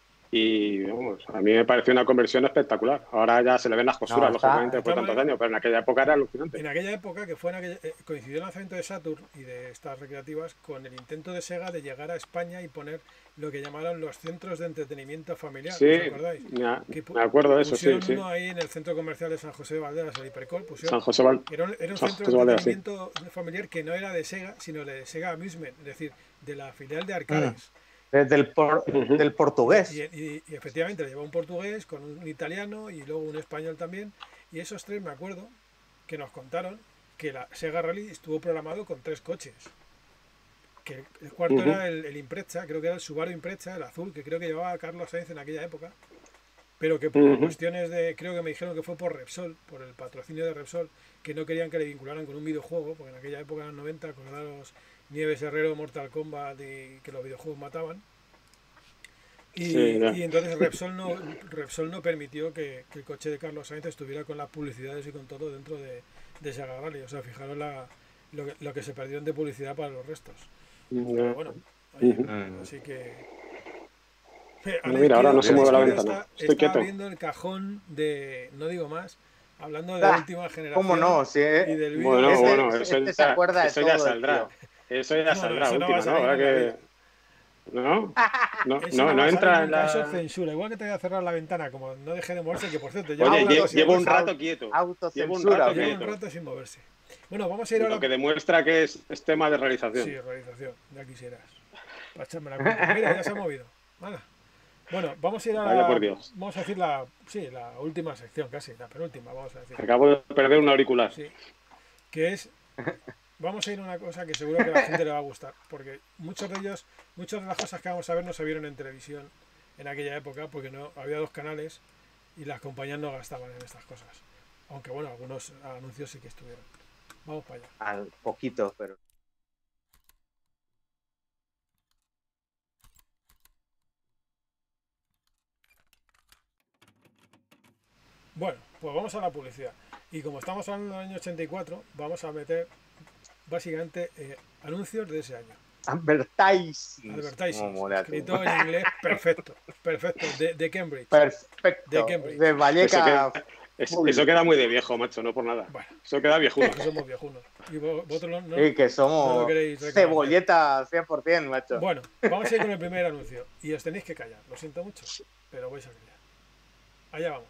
y, vamos, a mí me pareció una conversión espectacular. Ahora ya se le ven las costuras, No, está- lógicamente, después de está tantos mal. años, pero en aquella época era alucinante. En aquella época, que fue en aquella, eh, coincidió el lanzamiento de Saturn y de estas recreativas con el intento de Sega de llegar a España y poner lo que llamaron los centros de entretenimiento familiar, Sí, ¿os acordáis? me, Que pu- me acuerdo de eso, sí, pusieron sí. uno ahí en el centro comercial de San José de Valderas, el Hipercor, pusieron, San José Val... era un, era un San centro José de Valderas, sí. entretenimiento familiar que no era de Sega, sino de Sega Amusement, es decir, de la filial de Arcades. Desde el por- Ujú. del portugués. Y, y- y efectivamente le llevó un portugués con un italiano y luego un español también. Y esos tres me acuerdo que nos contaron que la Sega Rally estuvo programado con tres coches. Que el, el cuarto Ujú. era el, el Impreza, creo que era el Subaru Impreza, el azul, que creo que llevaba Carlos Sainz en aquella época. Pero que por Ujú. cuestiones de, creo que me dijeron que fue por Repsol, por el patrocinio de Repsol, que no querían que le vincularan con un videojuego, porque en aquella época, en los noventa, acordaros Nieves Herrero, Mortal Kombat y que los videojuegos mataban. Y, Sí, ya. y entonces Repsol no, Repsol no permitió que, que el coche de Carlos Sainz estuviera con las publicidades y con todo dentro de, de Sega Rally. O sea, fijaros la, lo, que, lo que se perdieron de publicidad para los restos. Pero bueno, oye, Ujú. así que... Bueno, mira, ahora no se mueve la ventana. Está, Estoy está quieto. abriendo el cajón de, no digo más, hablando de Ah, última generación. ¿Cómo no? Sí, Y eh. del vídeo. Bueno, Este- bueno, este eso, se ya, acuerda de eso ya todo el saldrá. Eso ya No, no, saldrá, eso no última, va a ¿no? salir Ahora en la que... vida. No, no, Eso no, va no a entra salir en nunca, eso la... es censura. Igual que te voy a cerrar la ventana, como no deje de moverse, que por cierto, llevo Oye, una lle- cosa- llevo un Auto- rato quieto. Llevo un Autocensura. rato ¿o qué? llevo un quieto. rato sin moverse. Bueno, vamos a ir Lo ahora. que demuestra que es, es tema de realización. Sí, realización, ya quisieras. Para echarme la culpa. Mira, ya se ha movido. Hala. Bueno, vamos a ir a Vaya la, por Dios. vamos a decir la, sí, la última sección, casi, la penúltima, vamos a decir. Acabo de perder un auricular. Sí, que es, vamos a ir a una cosa que seguro que a la gente le va a gustar, porque muchos de ellos, muchas de las cosas que vamos a ver no se vieron en televisión en aquella época, porque no había dos canales y las compañías no gastaban en estas cosas. Aunque bueno, algunos anuncios sí que estuvieron. Vamos para allá. Al poquito, pero. Bueno, pues vamos a la publicidad. Y como estamos hablando del año ochenta y cuatro, vamos a meter básicamente eh, anuncios de ese año. Advertising. Advertising, Como le escrito en inglés, perfecto, perfecto, de, de Cambridge. Perfecto. De Cambridge. De Valleca. Eso Es- eso queda muy de viejo, macho, no por nada. Bueno, Eso queda viejuno. que somos viejunos. Y vo- vosotros no, no- Sí, que no somos lo queréis reconocer. cebolleta cien por ciento, macho. Bueno, vamos a ir con el primer anuncio. Y os tenéis que callar, lo siento mucho, pero vais a callar. Allá vamos.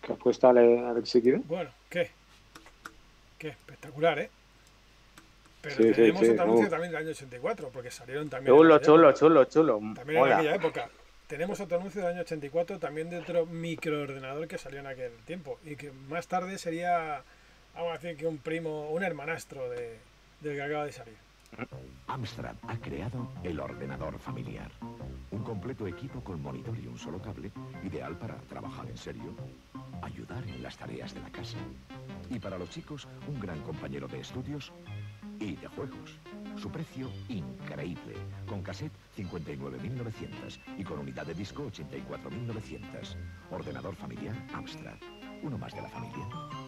¿Qué cuesta Alex Kidd? Bueno, ¿qué? Qué espectacular, ¿eh? Pero Sí, sí, tenemos sí, otro anuncio no. también del año ochenta y cuatro, porque salieron también en Chulo, aquella chulo, época. chulo, chulo. También en Mola. aquella época. Tenemos otro anuncio del año ochenta y cuatro, también de otro microordenador que salió en aquel tiempo. Y que más tarde sería, vamos a decir, que un primo, un hermanastro de, del que acaba de salir. Amstrad ha creado el ordenador familiar. Un completo equipo con monitor y un solo cable, ideal para trabajar en serio, ayudar en las tareas de la casa. Y para los chicos, un gran compañero de estudios y de juegos. Su precio, increíble. Con cassette, cincuenta y nueve mil novecientos y con unidad de disco, ochenta y cuatro mil novecientos. Ordenador familiar Amstrad. Uno más de la familia.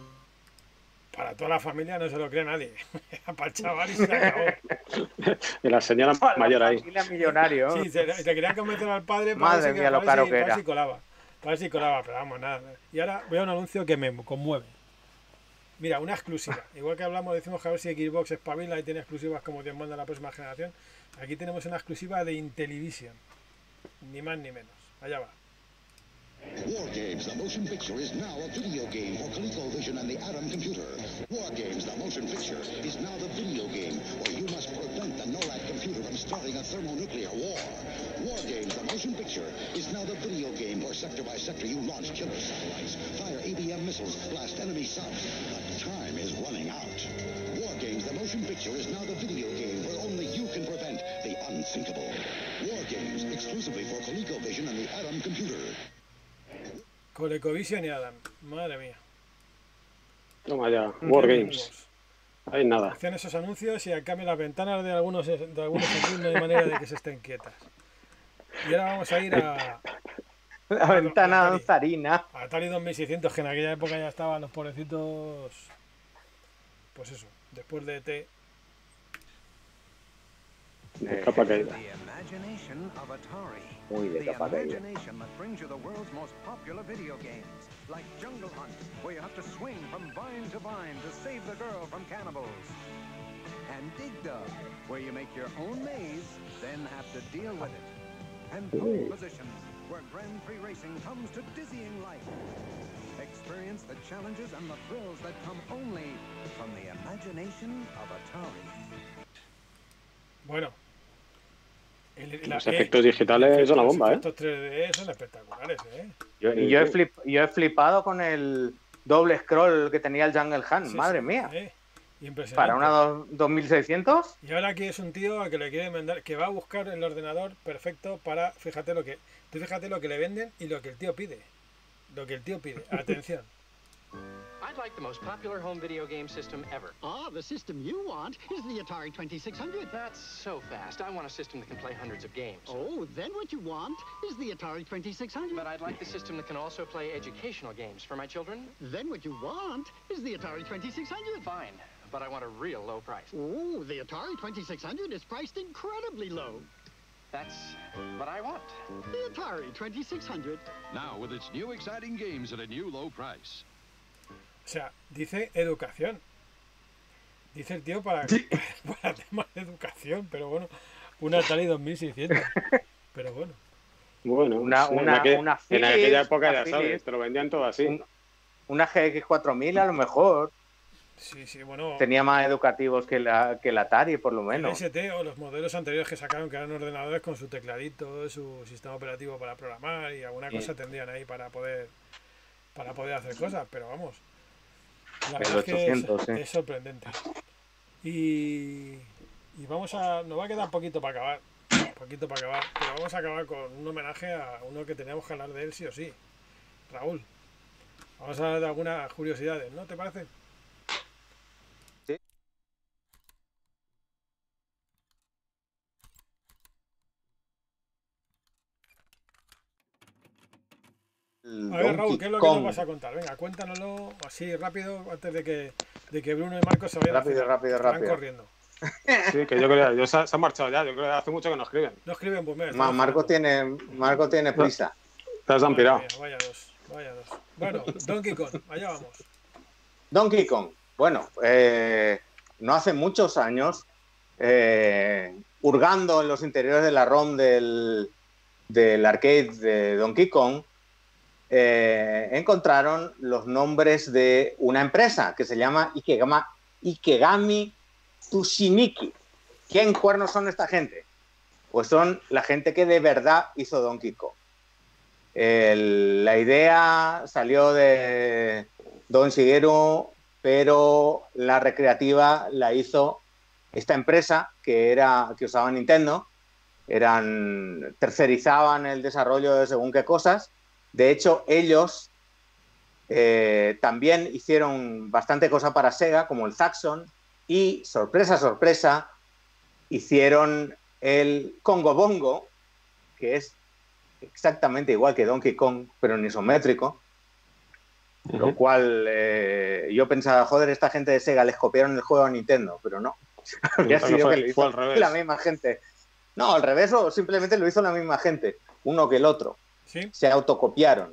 Para toda la familia no se lo cree nadie. Para el chaval y se acabó. Y la señora mayor ahí. Familia millonario. Sí, se, te querían convencer al padre para Madre ver si, mía, lo para ver caro si- que para ver era. si colaba. Para ver si colaba, pero vamos, nada. Y ahora veo un anuncio que me conmueve. Mira, una exclusiva. Igual que hablamos, decimos que a ver si Xbox espabila y tiene exclusivas como Dios manda en la próxima generación. Aquí tenemos una exclusiva de Intellivision. Ni más ni menos. Allá va. War Games, the motion picture, is now a video game for ColecoVision and the Atom computer. War Games, the motion picture, is now the video game where you must prevent the NORAD computer from starting a thermonuclear war. War Games, the motion picture, is now the video game where sector by sector you launch killer satellites, fire A B M missiles, blast enemy subs. But time is running out. War Games, the motion picture, is now the video game where only you can prevent the unthinkable. War Games, exclusively for ColecoVision and the Atom computer. ColecoVision y Adam. Madre mía. Toma ya, War Games. Ahí nada. Hacen esos anuncios y a cambio las ventanas de algunos de algunos aquí no hay manera de que se estén quietas. Y ahora vamos a ir a, La ventana Atari. danzarina. a Atari dos mil seiscientos, que en aquella época ya estaban los pobrecitos. Pues eso, después de E T. De capa caída. The imagination of Atari. Muy de The capa caída. imagination that brings you the world's most popular video games, like Jungle Hunt, where you have to swing from vine to vine to save the girl from cannibals. And Dig Dug, where you make your own maze, then have to deal with it. And Pole Position, where Grand Prix racing comes to dizzying life. Experience the challenges and the thrills that come only from the imagination of Atari. Bueno. El- la- Los eh, efectos digitales son la bomba, ¿eh? Los efectos tres D son espectaculares, ¿eh? Yo, y yo he, flip, yo he flipado con el doble scroll que tenía el Jungle Hunt. Sí, Madre sí, mía. ¿eh? Impresionante. Para una do- dos mil seiscientos. Y ahora aquí es un tío al que le quiere vender, que va a buscar el ordenador perfecto para, fíjate lo que, tú fíjate lo que le venden y lo que el tío pide. Lo que el tío pide. Atención. I'd like the most popular home video game system ever. Ah, the system you want is the Atari twenty-six hundred. That's so fast. I want a system that can play hundreds of games. Oh, then what you want is the Atari twenty-six hundred. But I'd like the system that can also play educational games for my children. Then what you want is the Atari twenty-six hundred. Fine, but I want a real low price. Oh, the Atari twenty-six hundred is priced incredibly low. That's what I want. The Atari twenty-six hundred. Now with its new exciting games at a new low price. O sea, dice educación. Dice el tío para, para temas de educación, pero bueno, un Atari dos mil seiscientos. Pero bueno. Bueno, Una- sí, en, una- aquel- una en Philips, aquella época una ya sabes, Philips. te lo vendían todo así. Un- Una G X cuatro mil a lo mejor. Sí, sí, bueno. Tenía más educativos que la, que el Atari, por lo El menos. S T o los modelos anteriores que sacaron, que eran ordenadores con su tecladito, su sistema operativo para programar y alguna Sí. cosa tendrían ahí para poder para poder hacer cosas, pero vamos. La El verdad es que ochocientos, es, sí. es sorprendente. Y, y vamos a. Nos va a quedar poquito para acabar. Poquito para acabar. Pero vamos a acabar con un homenaje a uno que teníamos que hablar de él sí o sí. Raúl. Vamos a hablar de algunas curiosidades, ¿no? ¿Te parece? El A ver, Raúl, Donkey ¿qué es lo que nos Kong. vas a contar? Venga, cuéntanoslo así rápido antes de que, de que Bruno y Marcos se vayan. a Rápido, cenar. rápido, Van rápido. corriendo. Sí, que yo creo que se, se han marchado ya. Yo creo que hace mucho que no escriben. No escriben, pues mira, Ma- estamos Marco cenando. tiene, Marco tiene prisa. Te has Madre pirado. mía, Vaya dos, vaya dos. Bueno, Donkey Kong, allá vamos. Donkey Kong. Bueno, eh, no hace muchos años, eh, hurgando en los interiores de la ROM del, del arcade de Donkey Kong, eh, encontraron los nombres de una empresa que se llama Ikegama, Ikegami Tsushiniki. ¿Quién cuernos son esta gente? Pues son la gente que de verdad hizo Donkey Kong. El, la idea salió de Don Shigeru, pero la recreativa la hizo esta empresa que, era, que usaba Nintendo. Eran, tercerizaban el desarrollo de según qué cosas. De hecho, ellos eh, también hicieron bastante cosa para Sega, como el Zaxxon, y, sorpresa, sorpresa, hicieron el Congo Bongo, que es exactamente igual que Donkey Kong, pero en isométrico. Uh-huh. Lo cual eh, yo pensaba, joder, esta gente de Sega les copiaron el juego a Nintendo, pero no. Había sido fue, que lo hizo la misma gente. No, al revés, o simplemente lo hizo la misma gente, uno que el otro. ¿Sí? Se autocopiaron.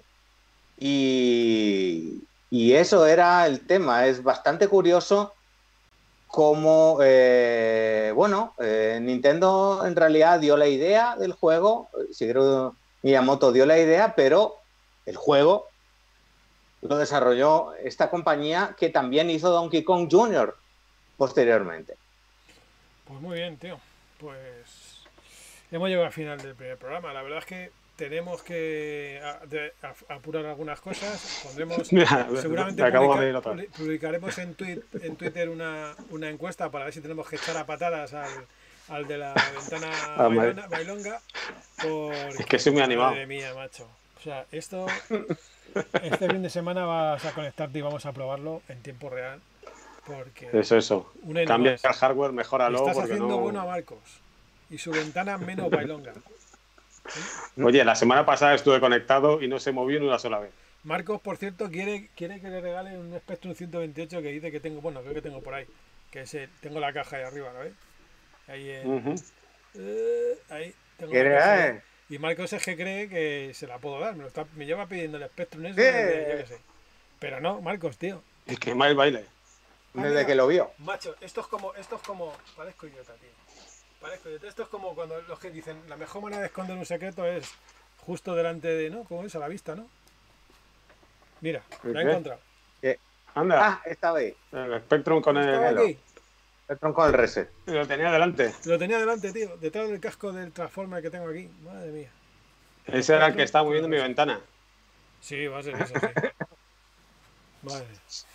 Y, y eso era el tema. Es bastante curioso cómo, eh, bueno, eh, Nintendo en realidad dio la idea del juego, Shigeru Miyamoto dio la idea, pero el juego lo desarrolló esta compañía que también hizo Donkey Kong junior posteriormente. Pues muy bien, tío. Pues hemos llegado al final del primer programa. La verdad es que tenemos que a, de, a, apurar algunas cosas. Pondremos, Mira, seguramente publica, publi, publicaremos en, tweet, en Twitter una, una encuesta para ver si tenemos que echar a patadas al, al de la ventana ah, bailona, bailonga. Porque, es que soy muy animado. Madre mía, macho. O sea, esto este fin de semana vas a conectarte y vamos a probarlo en tiempo real. Porque eso, eso. Cambia el hardware, mejóralo. Estás porque haciendo no... bueno a Marcos. Y su ventana menos bailonga. ¿Sí? Oye, la semana pasada estuve conectado y no se movió ni una sola vez. Marcos, por cierto, quiere, quiere que le regale un Spectrum ciento veintiocho que dice que tengo, bueno, creo que tengo por ahí. Que es el, tengo la caja ahí arriba, ¿no ves? Ahí en, uh-huh. eh, ahí tengo la caja ahí. Y Marcos es que cree que se la puedo dar. Me, lo está, me lleva pidiendo el Spectrum ese, desde, yo qué sé. Pero no, Marcos, tío. Es que más baile. Desde mira, que lo vio. Macho, esto es como, esto es como, parezco idiota, tío. Parezco idiota. Esto es como cuando los que dicen, la mejor manera de esconder un secreto es justo delante de, ¿no? Como es, a la vista, ¿no? Mira, lo he encontrado. ¿Qué? Anda. Ah, estaba ahí. El Spectrum con el... Aquí. Spectrum con el reset. Lo tenía delante. Lo tenía delante, tío. Detrás del casco del Transformer que tengo aquí. Madre mía. Ese era el que estaba moviendo mi ventana. Sí, va a ser eso, sí. Madre.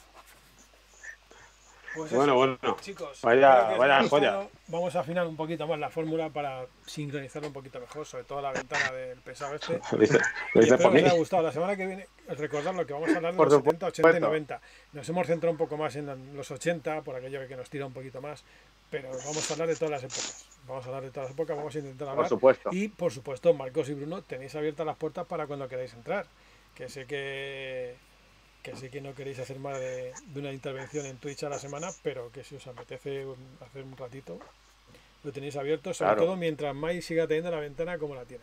Pues bueno, eso, bueno, chicos, vaya, vaya joya. Vamos a afinar un poquito más la fórmula para sincronizarlo un poquito mejor, sobre todo la ventana del pesado este. Lo dice, lo dice y espero por que os mí. haya gustado. La semana que viene, recordad lo que vamos a hablar de los setenta, ochenta y noventa. Nos hemos centrado un poco más en los ochenta, por aquello que nos tira un poquito más, pero vamos a hablar de todas las épocas. Vamos a hablar de todas las épocas, vamos a intentar hablar. Por supuesto. Y, por supuesto, Marcos y Bruno, tenéis abiertas las puertas para cuando queráis entrar. Que sé que... que sé que no queréis hacer más de, de una intervención en Twitch a la semana, pero que si os apetece hacer un ratito, lo tenéis abierto, sobre claro. todo mientras Mai siga teniendo la ventana como la tiene.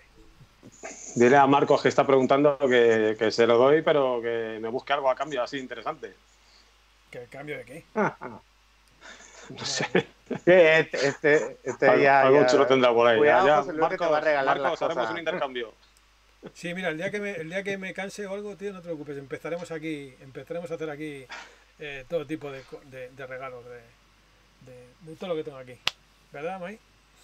Dile a Marcos que está preguntando que, que se lo doy, pero que me busque algo a cambio así interesante. ¿Qué cambio de qué? Ah, ah. No sé. Este, este, este algo, ya, algo ya, chulo tendrá por ahí. Cuidado, ya, ya. José Luis, Marcos, que te va a regalar Marcos, las haremos cosas. un intercambio. Sí, mira, el día que me, el día que me canse o algo, tío, no te preocupes, empezaremos aquí, empezaremos a hacer aquí eh, todo tipo de, de, de regalos de, de, de todo lo que tengo aquí. ¿Verdad, Mai?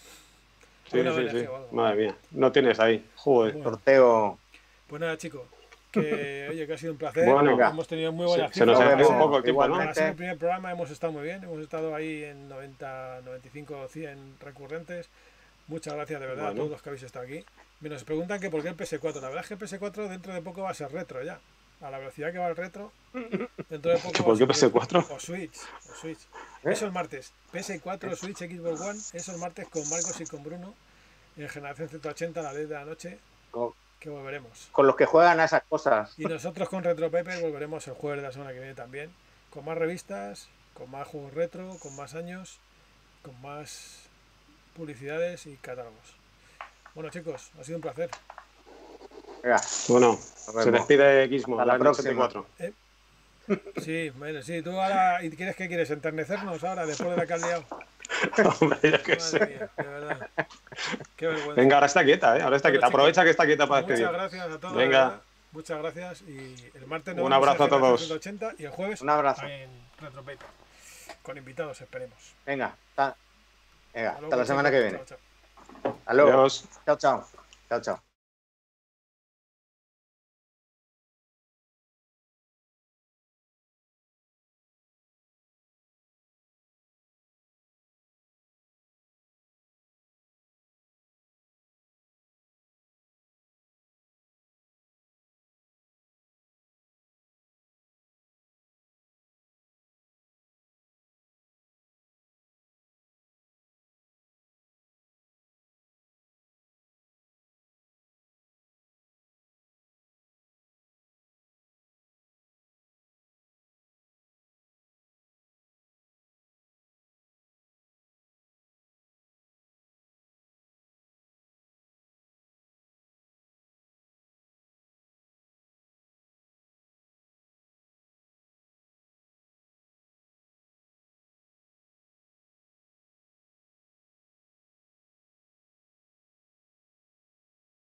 Sí, sí, sí. Madre mía, no tienes ahí. Joder. Bueno, sorteo. Pues nada, chicos, que oye, que ha sido un placer. Bueno, hemos tenido muy buenas se, se nos ha ido un poco el tiempo, ¿no? Para ser el primer programa hemos estado muy bien, hemos estado ahí en noventa, noventa y cinco, cien recurrentes. Muchas gracias de verdad bueno. a todos los que habéis estado aquí. Nos preguntan que por qué el P S cuatro. La verdad es que el P S cuatro dentro de poco va a ser retro ya. A la velocidad que va el retro, dentro de poco ¿Por qué P S cuatro? O Switch. O Switch. ¿Eh? Eso el martes. P S cuatro, Switch, Xbox One. Eso el martes con Marcos y con Bruno. En Generación ciento ochenta a las diez de la noche. Con, que volveremos. Con los que juegan a esas cosas. Y nosotros con Retro Pepe volveremos el jueves de la semana que viene también. Con más revistas, con más juegos retro, con más años, con más publicidades y catálogos. Bueno, chicos, ha sido un placer. Venga. Bueno, se despide Gizmo. Hasta la próxima. ¿Eh? Sí, bueno, sí, tú ahora, ¿y quieres que quieres enternecernos ahora después de la que has liado? Hombre, yo qué Madre sé. Mía, de verdad. Qué vergüenza. Venga, ahora está quieta, ¿eh? Ahora está Bueno, quieta. chicos, aprovecha que está quieta para despedir. Muchas gracias a todos. Venga. Muchas gracias y el martes nos Un vemos abrazo en a todos. ciento ochenta y el jueves Un abrazo. en RetroPaper. Con invitados, esperemos. Venga, hasta, venga, Hasta hasta la luego, semana que chicos. viene. Chao, chao. Hasta luego. Adiós. Chao, chao. Chao, chao.